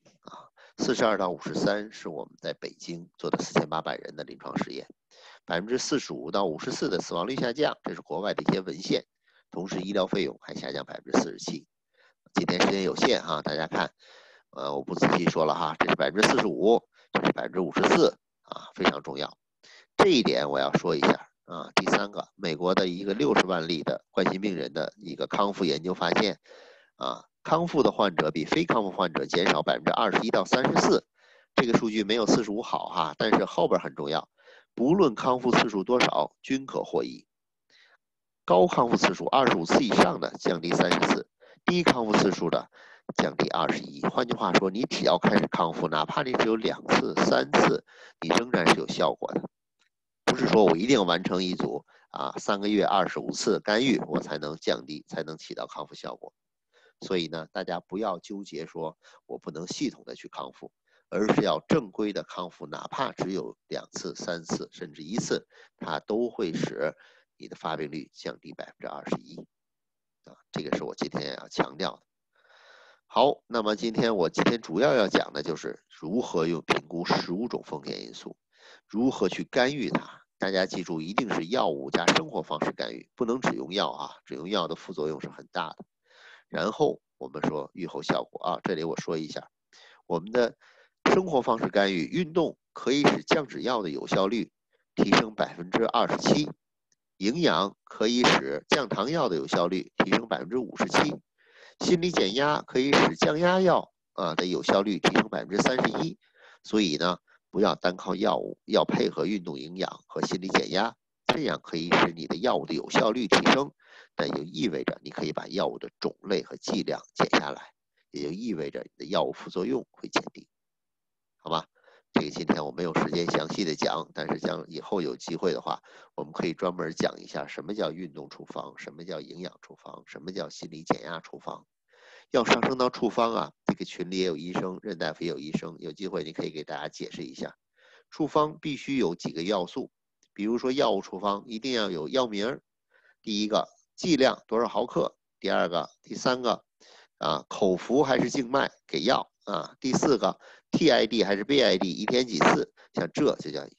42到53是我们在北京做的4800人的临床实验，45%到54%的死亡率下降，这是国外的一些文献，同时医疗费用还下降47%。今天时间有限大家看我不仔细说了这是45%，这是54%非常重要。这一点我要说一下第3个，美国的一个60万例的冠心病人的一个康复研究发现康复的患者比非康复患者减少21%到34%，这个数据没有45好但是后边很重要，不论康复次数多少均可获益。高康复次数25次以上的降低30次，低康复次数的降低21。换句话说，你只要开始康复，哪怕你只有2次、3次，你仍然是有效果的。不是说我一定完成一组3个月25次干预，我才能降低，才能起到康复效果。所以呢，大家不要纠结说我不能系统的去康复，而是要正规的康复，哪怕只有2次、3次，甚至1次，它都会使你的发病率降低21%这个是我今天要强调的。好，那么今天主要要讲的就是如何评估15种风险因素，如何去干预它。大家记住，一定是药物加生活方式干预，不能只用药只用药的副作用是很大的。然后我们说预后效果这里我说一下，我们的生活方式干预，运动可以使降脂药的有效率提升27%，营养可以使降糖药的有效率提升57%，心理减压可以使降压药的有效率提升31%。所以呢，不要单靠药物，要配合运动营养和心理减压，这样可以使你的药物的有效率提升。但也就意味着你可以把药物的种类和剂量减下来，也就意味着你的药物副作用会减低，好吧？这个今天我没有时间详细的讲，但是以后有机会的话，我们可以专门讲一下什么叫运动处方，什么叫营养处方，什么叫心理减压处方。要上升到处方这个群里也有医生，任大夫也有医生，有机会你可以给大家解释一下。处方必须有几个要素，比如说药物处方一定要有药名，第一个剂量多少毫克，第2个、第3个口服还是静脉给药第4个 TID 还是 BID 一天几次，像这就叫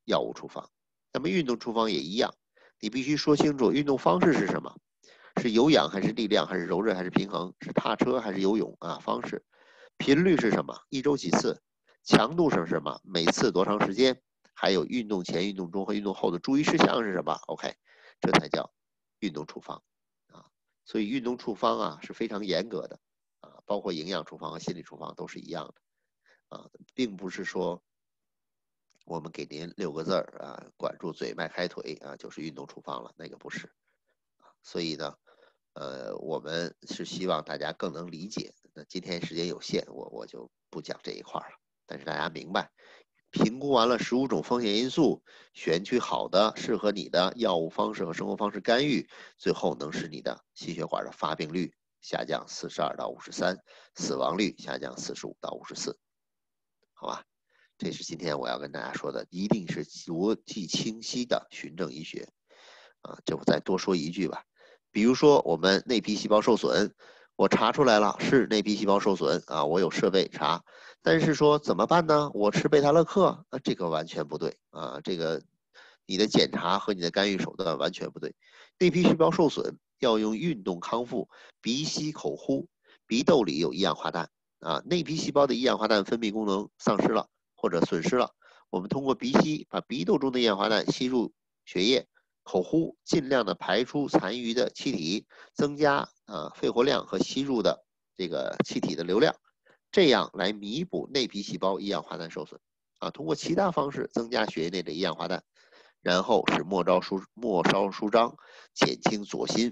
药物处方。那么运动处方也一样，你必须说清楚运动方式是什么，是有氧还是力量，还是柔韧还是平衡，是踏车还是游泳啊？方式，频率是什么？一周几次？强度是什么？每次多长时间？还有运动前、运动中和运动后的注意事项是什么 ？OK， 这才叫运动处方啊。所以运动处方啊是非常严格的啊，包括营养处方和心理处方都是一样的啊，并不是说我们给您6个字啊，管住嘴，迈开腿啊，就是运动处方了，那个不是。所以呢，我们是希望大家更能理解。那今天时间有限，我就不讲这一块了。但是大家明白，评估完了15种风险因素，选取好的适合你的药物方式和生活方式干预，最后能使你的心血管的发病率下降42到53%，死亡率下降45到54%，好吧？这是今天我要跟大家说的，一定是逻辑清晰的循证医学啊。这我再多说一句吧，比如说我们内皮细胞受损，我查出来了是内皮细胞受损啊，我有设备查，但是说怎么办呢？我吃贝塔乐克啊，这个完全不对啊，这个你的检查和你的干预手段完全不对。内皮细胞受损要用运动康复，鼻吸口呼，鼻窦里有一氧化氮啊，内皮细胞的一氧化氮分泌功能丧失了或者损失了，我们通过鼻吸把鼻窦中的一氧化氮吸入血液。口呼尽量的排出残余的气体，增加肺活量和吸入的这个气体的流量，这样来弥补内皮细胞一氧化氮受损啊。通过其他方式增加血液内的一氧化氮，然后是末梢舒张，减轻左心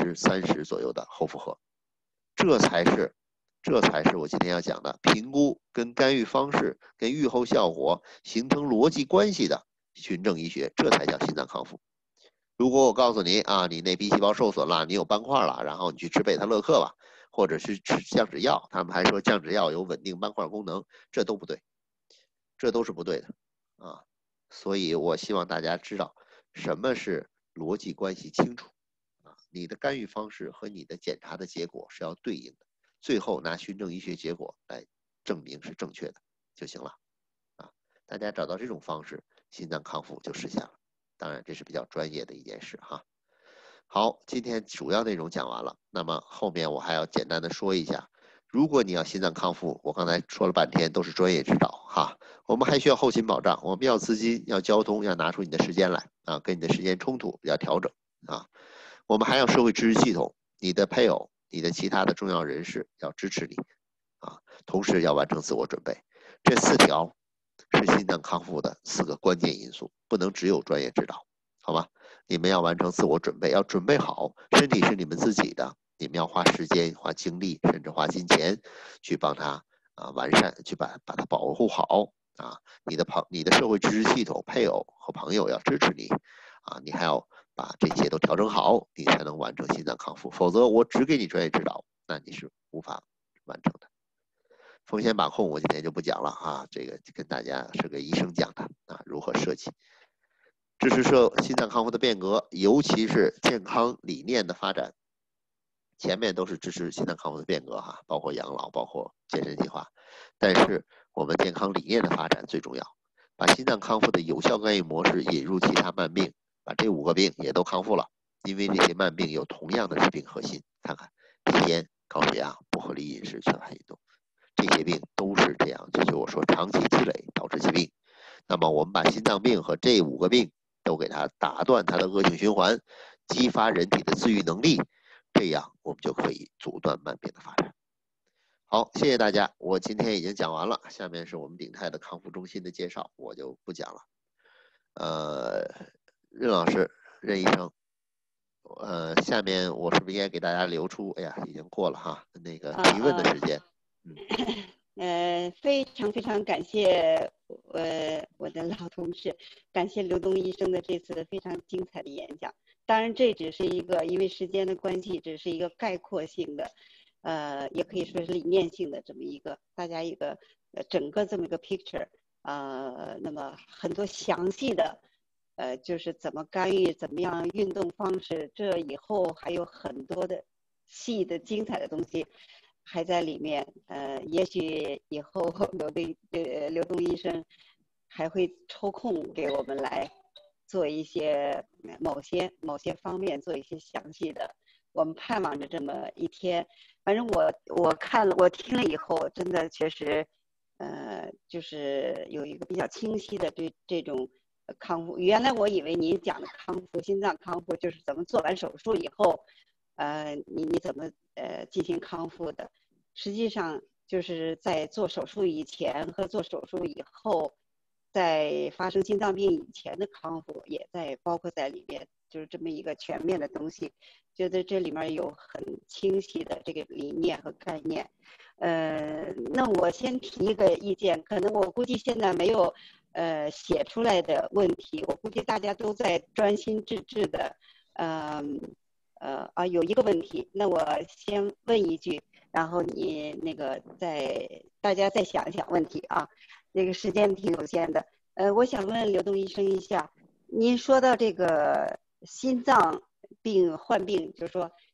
30%左右的后负荷。这才是我今天要讲的评估跟干预方式跟预后效果形成逻辑关系的循证医学，这才叫心脏康复。如果我告诉你啊，你内皮细胞受损了，你有斑块了，然后你去吃贝塔乐克吧，或者是吃降脂药，他们还说降脂药有稳定斑块功能，这都不对，这都是不对的啊。所以我希望大家知道什么是逻辑关系清楚啊，你的干预方式和你的检查的结果是要对应的，最后拿循证医学结果来证明是正确的就行了啊。大家找到这种方式，心脏康复就实现了。当然这是比较专业的一件事哈。好，今天主要内容讲完了，那么后面我还要简单的说一下，如果你要心脏康复，我刚才说了半天都是专业指导哈，我们还需要后勤保障，我们要资金，要交通，要拿出你的时间来啊，跟你的时间冲突要调整啊，我们还要社会支持系统，你的配偶，你的其他的重要人士要支持你啊，同时要完成自我准备，这4条是心脏康复的4个关键因素，不能只有专业指导，好吗？你们要完成自我准备，要准备好，身体是你们自己的，你们要花时间、花精力，甚至花金钱去帮他完善，去把它保护好啊。你的社会支持系统、配偶和朋友要支持你啊，你还要把这些都调整好，你才能完成心脏康复。否则我只给你专业指导，那你是无法完成的。风险把控我今天就不讲了啊，这个跟大家是个医生讲的啊，如何设计，支持心脏康复的变革，尤其是健康理念的发展。前面都是支持心脏康复的变革哈，包括养老，包括健身计划，但是我们健康理念的发展最重要，把心脏康复的有效干预模式引入其他慢病，把这5个病也都康复了，因为这些慢病有同样的致病核心，看看吸烟、高血压、不合理饮食、缺乏运动。这些病都是这样，就是我说长期积累导致疾病。那么我们把心脏病和这5个病都给它打断它的恶性循环，激发人体的自愈能力，这样我们就可以阻断慢病的发展。好，谢谢大家，我今天已经讲完了，下面是我们鼎泰的康复中心的介绍，我就不讲了。任老师，任医生，下面我是不是应该给大家留出？哎呀，已经过了哈，那个提问的时间。 非常感谢我的老同事，感谢刘东医生的这次非常精彩的演讲。当然这只是一个因为时间的关系，只是一个概括性的，也可以说是理念性的这么一个大家一个整个这么一个 picture， 那么很多详细的就是怎么干预，怎么样运动方式，这以后还有很多的细的精彩的东西还在里面。也许以后刘东医生还会抽空给我们来做一些某些方面做一些详细的。我们盼望着这么一天。反正我看了，我听了以后，真的确实，就是有一个比较清晰的对这种康复。原来我以为您讲的康复，心脏康复就是怎么做完手术以后，你怎么进行康复的？实际上就是在做手术以前和做手术以后，在发生心脏病以前的康复也在包括在里面，就是这么一个全面的东西。觉得这里面有很清晰的这个理念和概念。那我先提一个意见，可能我估计现在没有写出来的问题，我估计大家都在专心致志的。有一个问题，那我先问一句，然后你那个大家再想一想问题啊，这个时间挺有限的。我想问刘东医生一下，您说到这个心脏病患病，就是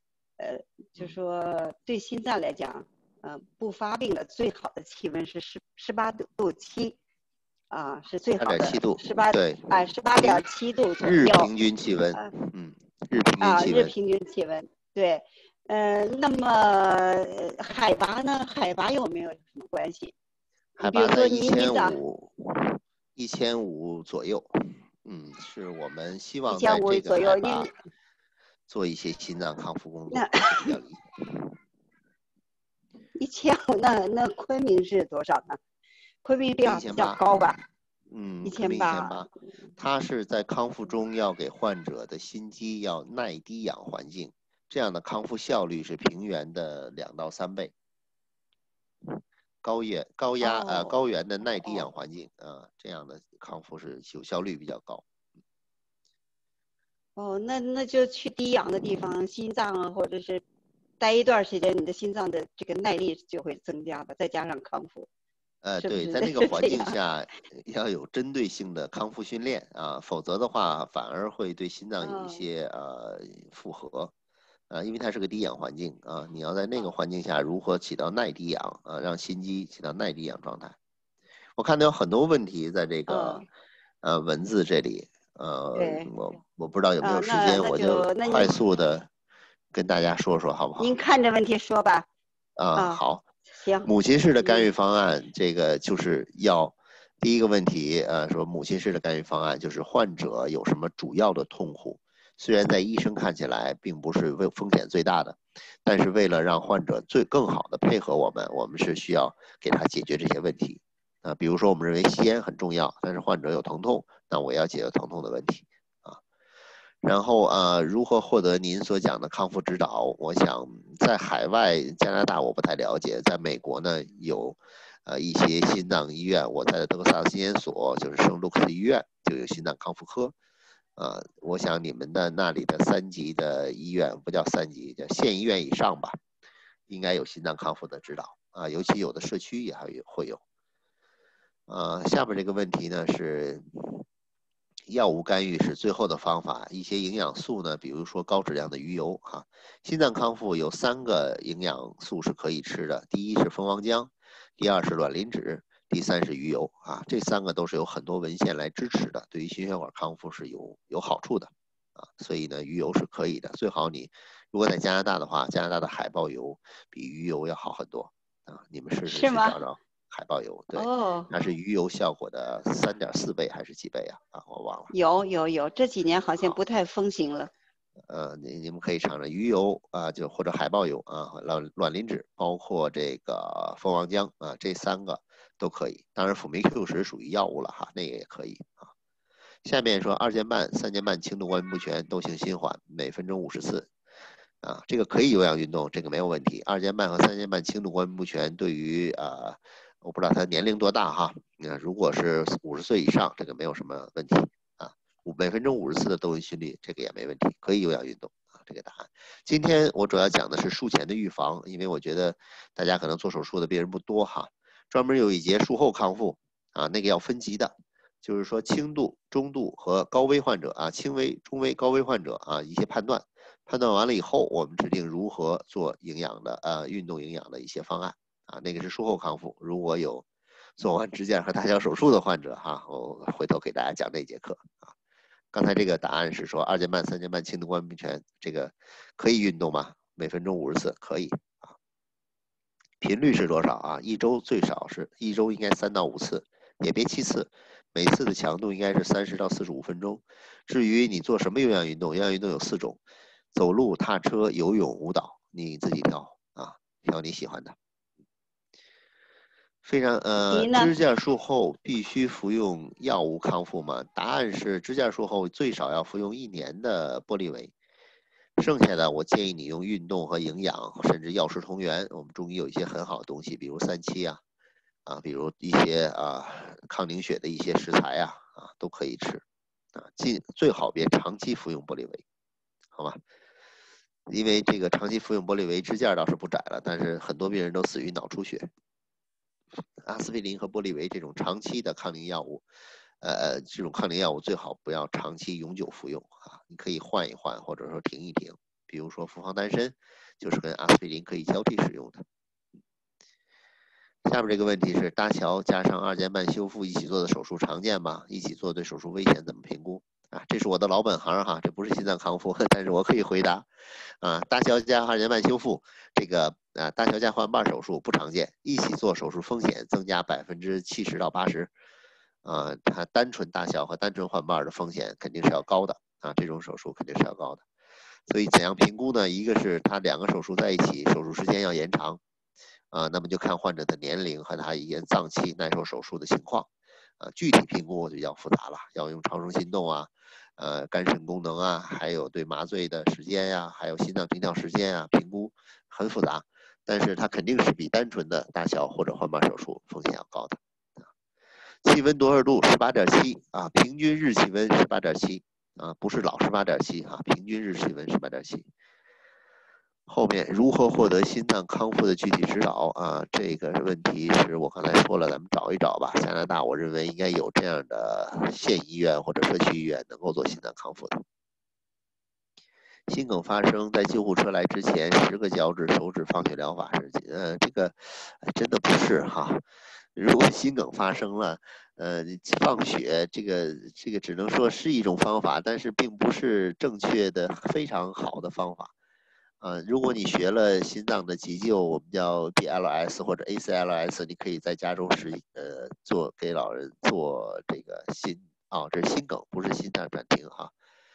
说对心脏来讲，不发病的最好的气温是18.7度，是最好的 8.7度 ，18 对 18.7度左右。 日平均气温，日平均气温。 日平均气温，对。那么海拔呢？海拔有没有什么关系？ 海拔在1500左右，是我们希望在这个海拔做一些心脏康复工作比较理想。1500，那昆明是多少呢？昆明比较高吧？1800。 它是在康复中要给患者的心肌要耐低氧环境，这样的康复效率是平原的2到3倍。高原的耐低氧环境这样的康复是有效率比较高。 那就去低氧的地方，心脏或者是待一段时间，你的心脏的这个耐力就会增加吧，再加上康复。 对，在那个环境下要有针对性的康复训练否则的话反而会对心脏有一些负荷因为它是个低氧环境你要在那个环境下如何起到耐低氧让心肌起到耐低氧状态。我看到有很多问题在这个文字这里我不知道有没有时间，我就快速的跟大家说说好不好？ 您看着问题说吧。 好。 行。 母亲式的干预方案，这个就是要第一个问题说母亲式的干预方案就是患者有什么主要的痛苦，虽然在医生看起来并不是风险最大的，但是为了让患者更好的配合我们是需要给他解决这些问题比如说我们认为吸烟很重要，但是患者有疼痛，那我要解决疼痛的问题然后如何获得您所讲的康复指导？我想在海外加拿大我不太了解，在美国呢有一些心脏医院，我在德克萨斯心研所就是圣路克斯医院就有心脏康复科我想你们的那里的3级的医院不叫3级，叫县医院以上吧，应该有心脏康复的指导尤其有的社区也还会有下面这个问题呢是药物干预是最后的方法，一些营养素呢，比如说高质量的鱼油心脏康复有3个营养素是可以吃的，第一是蜂王浆，第2是卵磷脂，第3是鱼油这3个都是有很多文献来支持的，对于心血管康复是有好处的所以呢鱼油是可以的，最好你如果在加拿大的话，加拿大的海豹油比鱼油要好很多你们试试去找找海豹油，对它是鱼油效果的3.4倍还是几倍我忘了。 有，这几年好像不太风行了。 你们可以尝尝鱼油就或者海豹油卵磷脂，包括这个蜂王浆这3个都可以。当然辅酶 Q10属于药物了那个也可以下面说2间半、3间半轻度关闭不全，窦性心缓，每分钟50次这个可以有氧运动，这个没有问题。2间半和3间半轻度关闭不全对于我不知道他年龄多大如果是50岁以上，这个没有什么问题每分钟50次的窦性心律，这个也没问题，可以有氧运动这个答案。今天我主要讲的是术前的预防，因为我觉得大家可能做手术的病人不多专门有一节术后康复那个要分级的，就是说轻度、中度和高危患者轻危、中危、高危患者一些判断完了以后，我们制定如何做营养的运动营养的一些方案那个是术后康复。如果有做完支架和搭桥手术的患者哈，我回头给大家讲这节课啊。刚才这个答案是说2节半、3节半轻度关闭不全，这个可以运动吗？每分钟50次可以啊。频率是多少啊？一周最少是一周应该3到5次，也别7次，每次的强度应该是30到45分钟。至于你做什么有氧运动，有氧运动有4种：走路、踏车、游泳、舞蹈，你自己挑啊，挑你喜欢的。非常支架术后必须服用药物康复吗？答案是支架术后最少要服用1年的玻利维，剩下的我建议你用运动和营养，甚至药食同源。我们中医有一些很好的东西，比如3七啊，比如一些抗凝血的一些食材啊，都可以吃啊。最好别长期服用玻利维，好吧？因为这个长期服用玻利维支架倒是不窄了，但是很多病人都死于脑出血。阿司匹林和玻利维这种长期的抗凝药物，这种抗凝药物最好不要长期永久服用啊，你可以换一换，或者说停一停。比如说复方丹参，就是跟阿司匹林可以交替使用的。下面这个问题是搭桥加上2节半修复一起做的手术常见吗？一起做对手术危险怎么评估？这是我的老本行哈，这不是心脏康复，但是我可以回答。搭桥加2节半修复，这个搭桥加换瓣手术不常见，一起做手术风险增加70%到80%。它单纯搭桥和单纯换瓣的风险肯定是要高的啊，这种手术肯定是要高的。所以怎样评估呢？一个是它2个手术在一起，手术时间要延长。那么就看患者的年龄和他一些脏器耐受手术的情况，具体评估就比较复杂了，要用超声心动啊，肝肾功能啊，还有对麻醉的时间呀，还有心脏停跳时间啊，评估很复杂，但是它肯定是比单纯的搭桥或者换瓣手术风险要高的。气温多少度？18.7啊，平均日气温18.7啊，不是老18.7啊，平均日气温18.7。后面如何获得心脏康复的具体指导啊？这个问题是我刚才说了，咱们找一找吧。加拿大我认为应该有这样的县医院或者社区医院能够做心脏康复的。心梗发生在救护车来之前，10个脚趾手指放血疗法是这个真的不是哈。如果心梗发生了，放血这个只能说是一种方法，但是并不是正确的非常好的方法。如果你学了心脏的急救，我们叫 BLS 或者 ACLS， 你可以在家中做给老人做这个这是心梗，不是心脏暂停哈。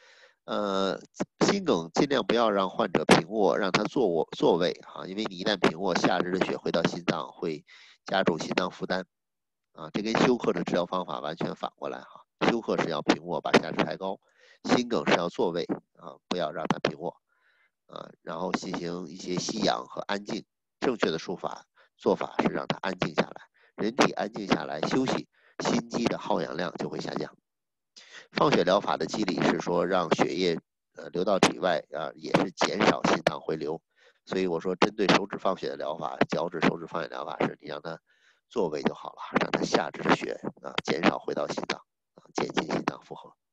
心梗尽量不要让患者平卧，让他坐位哈，因为你一旦平卧，下肢的血回到心脏会加重心脏负担这跟休克的治疗方法完全反过来哈。休克是要平卧把下肢抬高，心梗是要坐位不要让他平卧。然后进行一些吸氧和安静，正确的做法是让它安静下来，人体安静下来休息，心肌的耗氧量就会下降。放血疗法的机理是说让血液流到体外也是减少心脏回流，所以我说针对手指放血的疗法，脚趾手指放血疗法是你让它坐位就好了，让它下肢的血减少回到心脏减轻心脏负荷。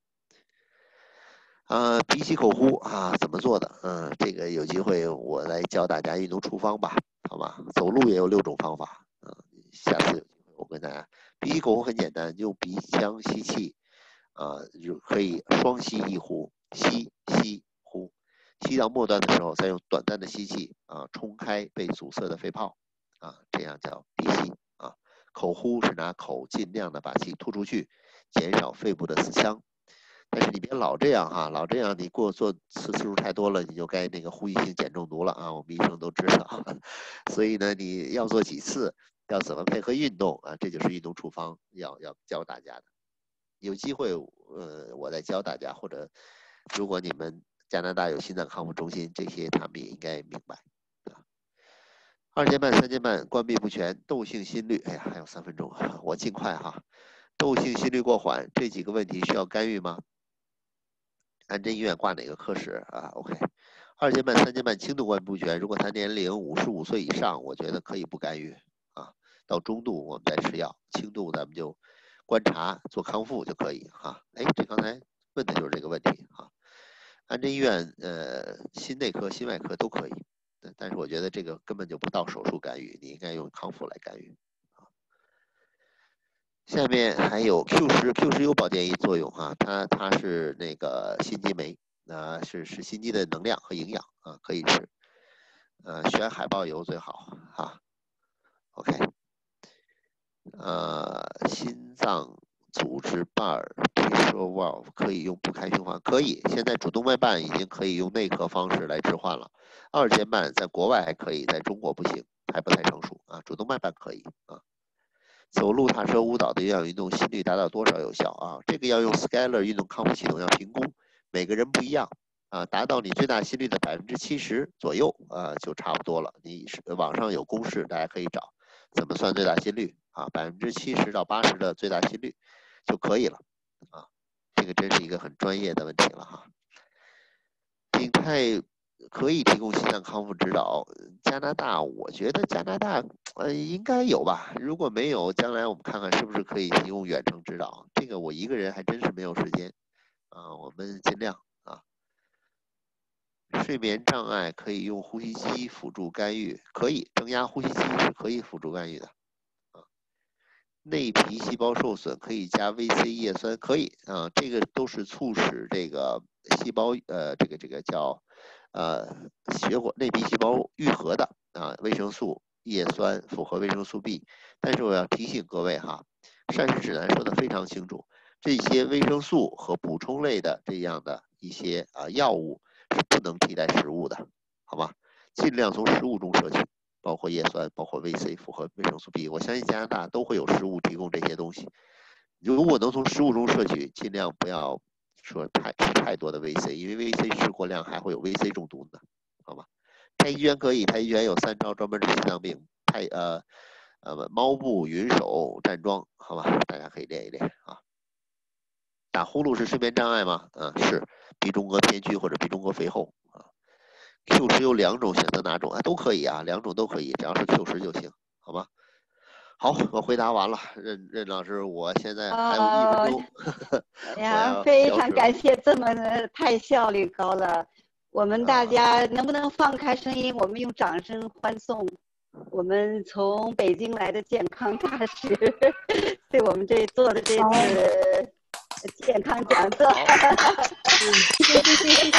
鼻息口呼怎么做的？这个有机会我来教大家运动处方吧，好吧？走路也有6种方法下次有机会我跟大家。鼻息口呼很简单，用鼻腔吸气就可以双吸一呼，吸呼，吸到末端的时候再用短暂的吸气冲开被阻塞的肺泡这样叫鼻吸口呼是拿口尽量的把气吐出去，减少肺部的死腔。但是你别老这样老这样你做次数太多了，你就该那个呼吸性碱中毒了我们医生都知道。所以呢，你要做几次，要怎么配合运动这就是运动处方要教大家的。有机会我再教大家，或者如果你们加拿大有心脏康复中心，这些他们也应该明白2节半、3节半关闭不全，窦性心律，还有3分钟，我尽快哈。窦性心律过缓这几个问题需要干预吗？安贞医院挂哪个科室？OK， 2节半、3节半轻度关闭不全，如果他年龄55岁以上，我觉得可以不干预到中度我们再吃药，轻度咱们就观察做康复就可以这刚才问的就是这个问题安贞医院心内科、心外科都可以，但是我觉得这个根本就不到手术干预，你应该用康复来干预下面还有 Q10有保健益作用啊，它是那个心肌酶啊，是心肌的能量和营养啊，可以吃。选海豹油最好啊。OK， 心脏组织瓣 tissue valve 可以用不开循环，可以。现在主动脉瓣已经可以用内科方式来置换了，二尖瓣在国外还可以，在中国不行，还不太成熟啊。主动脉瓣可以啊。走路、踏车、舞蹈的有氧运动，心率达到多少有效啊？这个要用 Scaler 运动康复系统要评估，每个人不一样啊。达到你最大心率的70%左右啊，就差不多了。你网上有公式，大家可以找怎么算最大心率啊，70%到80%的最大心率就可以了啊。这个真是一个很专业的问题了哈。鼎泰可以提供心脏康复指导。加拿大，我觉得加拿大应该有吧。如果没有，将来我们看看是不是可以提供远程指导。这个我一个人还真是没有时间啊，我们尽量啊。睡眠障碍可以用呼吸机辅助干预，可以正压呼吸机是可以辅助干预的啊。内皮细胞受损可以加 VC 叶酸，可以啊，这个都是促使这个细胞这个叫血管内皮细胞愈合的啊，维生素、叶酸符合维生素 B。但是我要提醒各位哈，膳食指南说的非常清楚，这些维生素和补充类的这样的一些药物是不能替代食物的，好吗？尽量从食物中摄取，包括叶酸，包括 VC 符合维生素 B。我相信加拿大都会有食物提供这些东西。如果能从食物中摄取，尽量不要说吃太多的 VC， 因为 VC 吃过量还会有 VC 中毒的，好吧？太极拳可以，太极拳有3招专门治心脏病，猫步、云手、站桩，好吧？大家可以练一练啊。打呼噜是睡眠障碍吗？是鼻中隔偏曲或者鼻中隔肥厚啊。Q10有2种，选择哪种都可以啊，2种都可以，只要是 Q10就行，好吧？好，我回答完了。任老师，我现在还有1分钟。 哎呀，非常感谢，这么太效率高了。我们大家能不能放开声音？我们用掌声欢送我们从北京来的健康大使对我们这做的这次健康讲座。谢谢。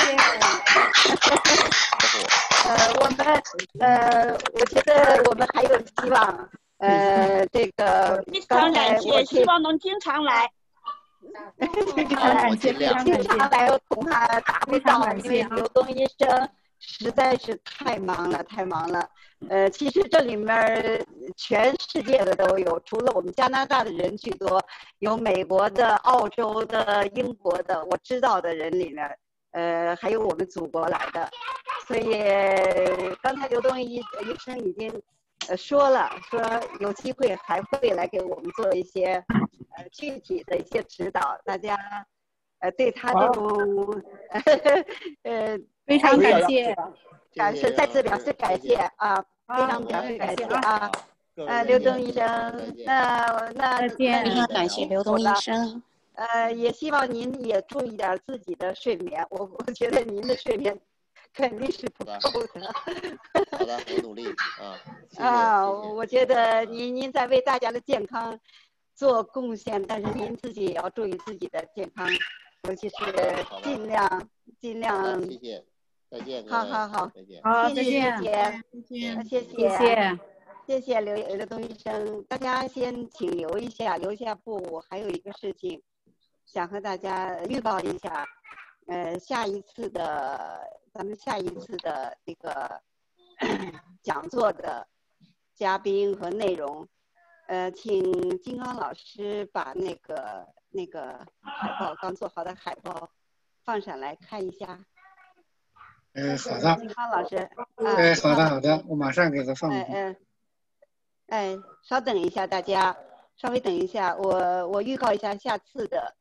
我觉得我们还有希望。这个非常感谢，希望能经常来。 经常来同他打会道，因为刘东医生实在是太忙了。其实这里面全世界的都有，除了我们加拿大的人居多，有美国的、澳洲的、英国的，我知道的人里面，还有我们祖国来的。所以刚才刘东医生已经说有机会还会来给我们做一些具体的一些指导，大家对他这种非常感谢， 再次表示感谢啊，非常表示感谢啊。刘东医生，那非常感谢刘东医生。 也希望您也注意点自己的睡眠，我觉得您的睡眠肯定是不够的。 好的，我努力啊。谢谢。 我觉得您在为大家的健康做贡献，但是您自己也要注意自己的健康，尤其是尽量。 谢谢，再见。 好， 再见。 好，再见。 谢谢刘东医生，大家先请留一下步，我还有一个事情想和大家预告一下。咱们下一次的这个讲座的嘉宾和内容，请金刚老师把那个海报刚做好的海报放上来看一下。 好的。 金刚老师。 好的，我马上给他放。 稍等一下，大家稍微等一下，我预告一下下次的。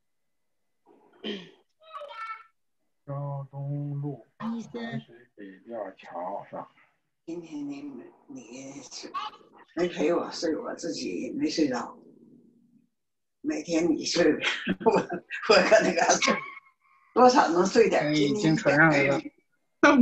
胶东路南水北调桥上。 今天你没陪我睡，我自己没睡着。每天你睡呗，我搁那个睡，多少能睡点。 已经传上来了。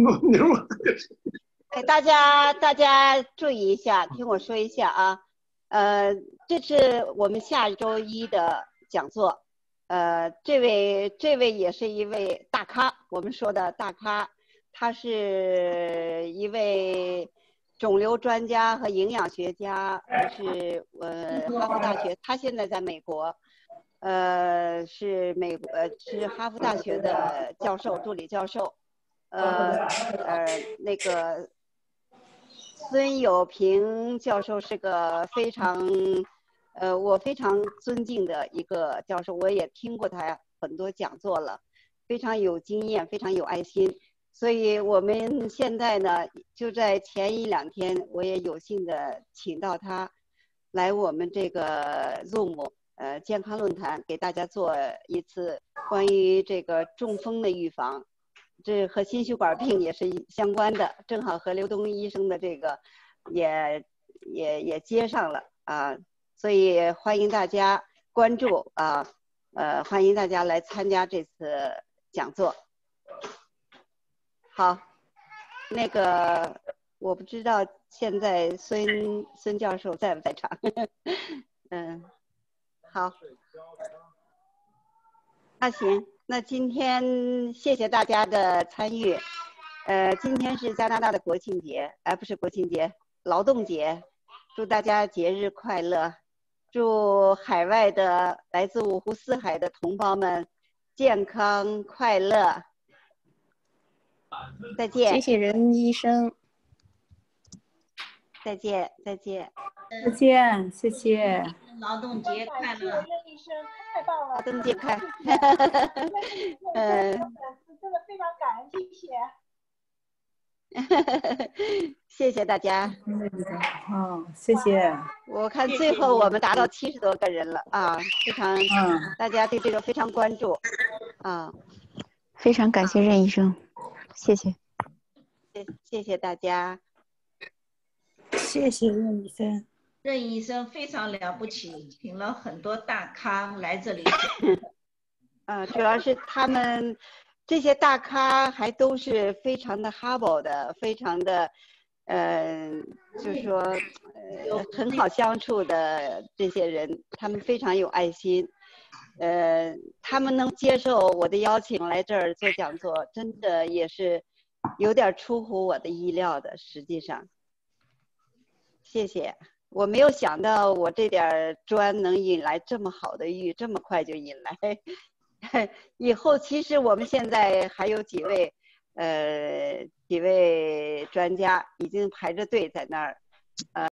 大家注意一下，听我说一下啊。 这是我们下周一的讲座。这位也是一位大咖，我们说的大咖，他是一位肿瘤专家和营养学家，是哈佛大学，他现在在美国，是哈佛大学的教授，助理教授，那个孙友平教授是个非常我非常尊敬的一个教授，我也听过他很多讲座了，非常有经验，非常有爱心。所以我们现在呢，就在前一两天，我也有幸的请到他来我们这个 Zoom 健康论坛，给大家做一次关于这个中风的预防，这和心血管病也是相关的，正好和刘东医生的这个也接上了啊。所以欢迎大家关注啊，欢迎大家来参加这次讲座。好，那个我不知道现在孙教授在不在场？好，那行，那今天谢谢大家的参与。今天是加拿大的国庆节，不是国庆节，劳动节，祝大家节日快乐。祝海外的来自五湖四海的同胞们健康快乐。再见。 谢谢任医生。 再见，再见。 再见，谢谢。 劳动节快乐。 任医生太棒了。 劳动节快乐。 真的非常感恩，谢谢。 谢谢大家。 谢谢。 我看最后我们达到70多个人了啊，非常，大家对这个非常关注啊。 非常感谢任医生，谢谢。 谢谢大家。 谢谢任医生。 任医生非常了不起，请了很多大咖来这里。 主要是他们。这些大咖还都是非常的 humble 的，非常的，就是说，很好相处的这些人，他们非常有爱心，他们能接受我的邀请来这儿做讲座，真的也是有点出乎我的意料的，实际上，谢谢，我没有想到我这点砖能引来这么好的玉，这么快就引来。以后其实我们现在还有几位专家已经排着队在那儿，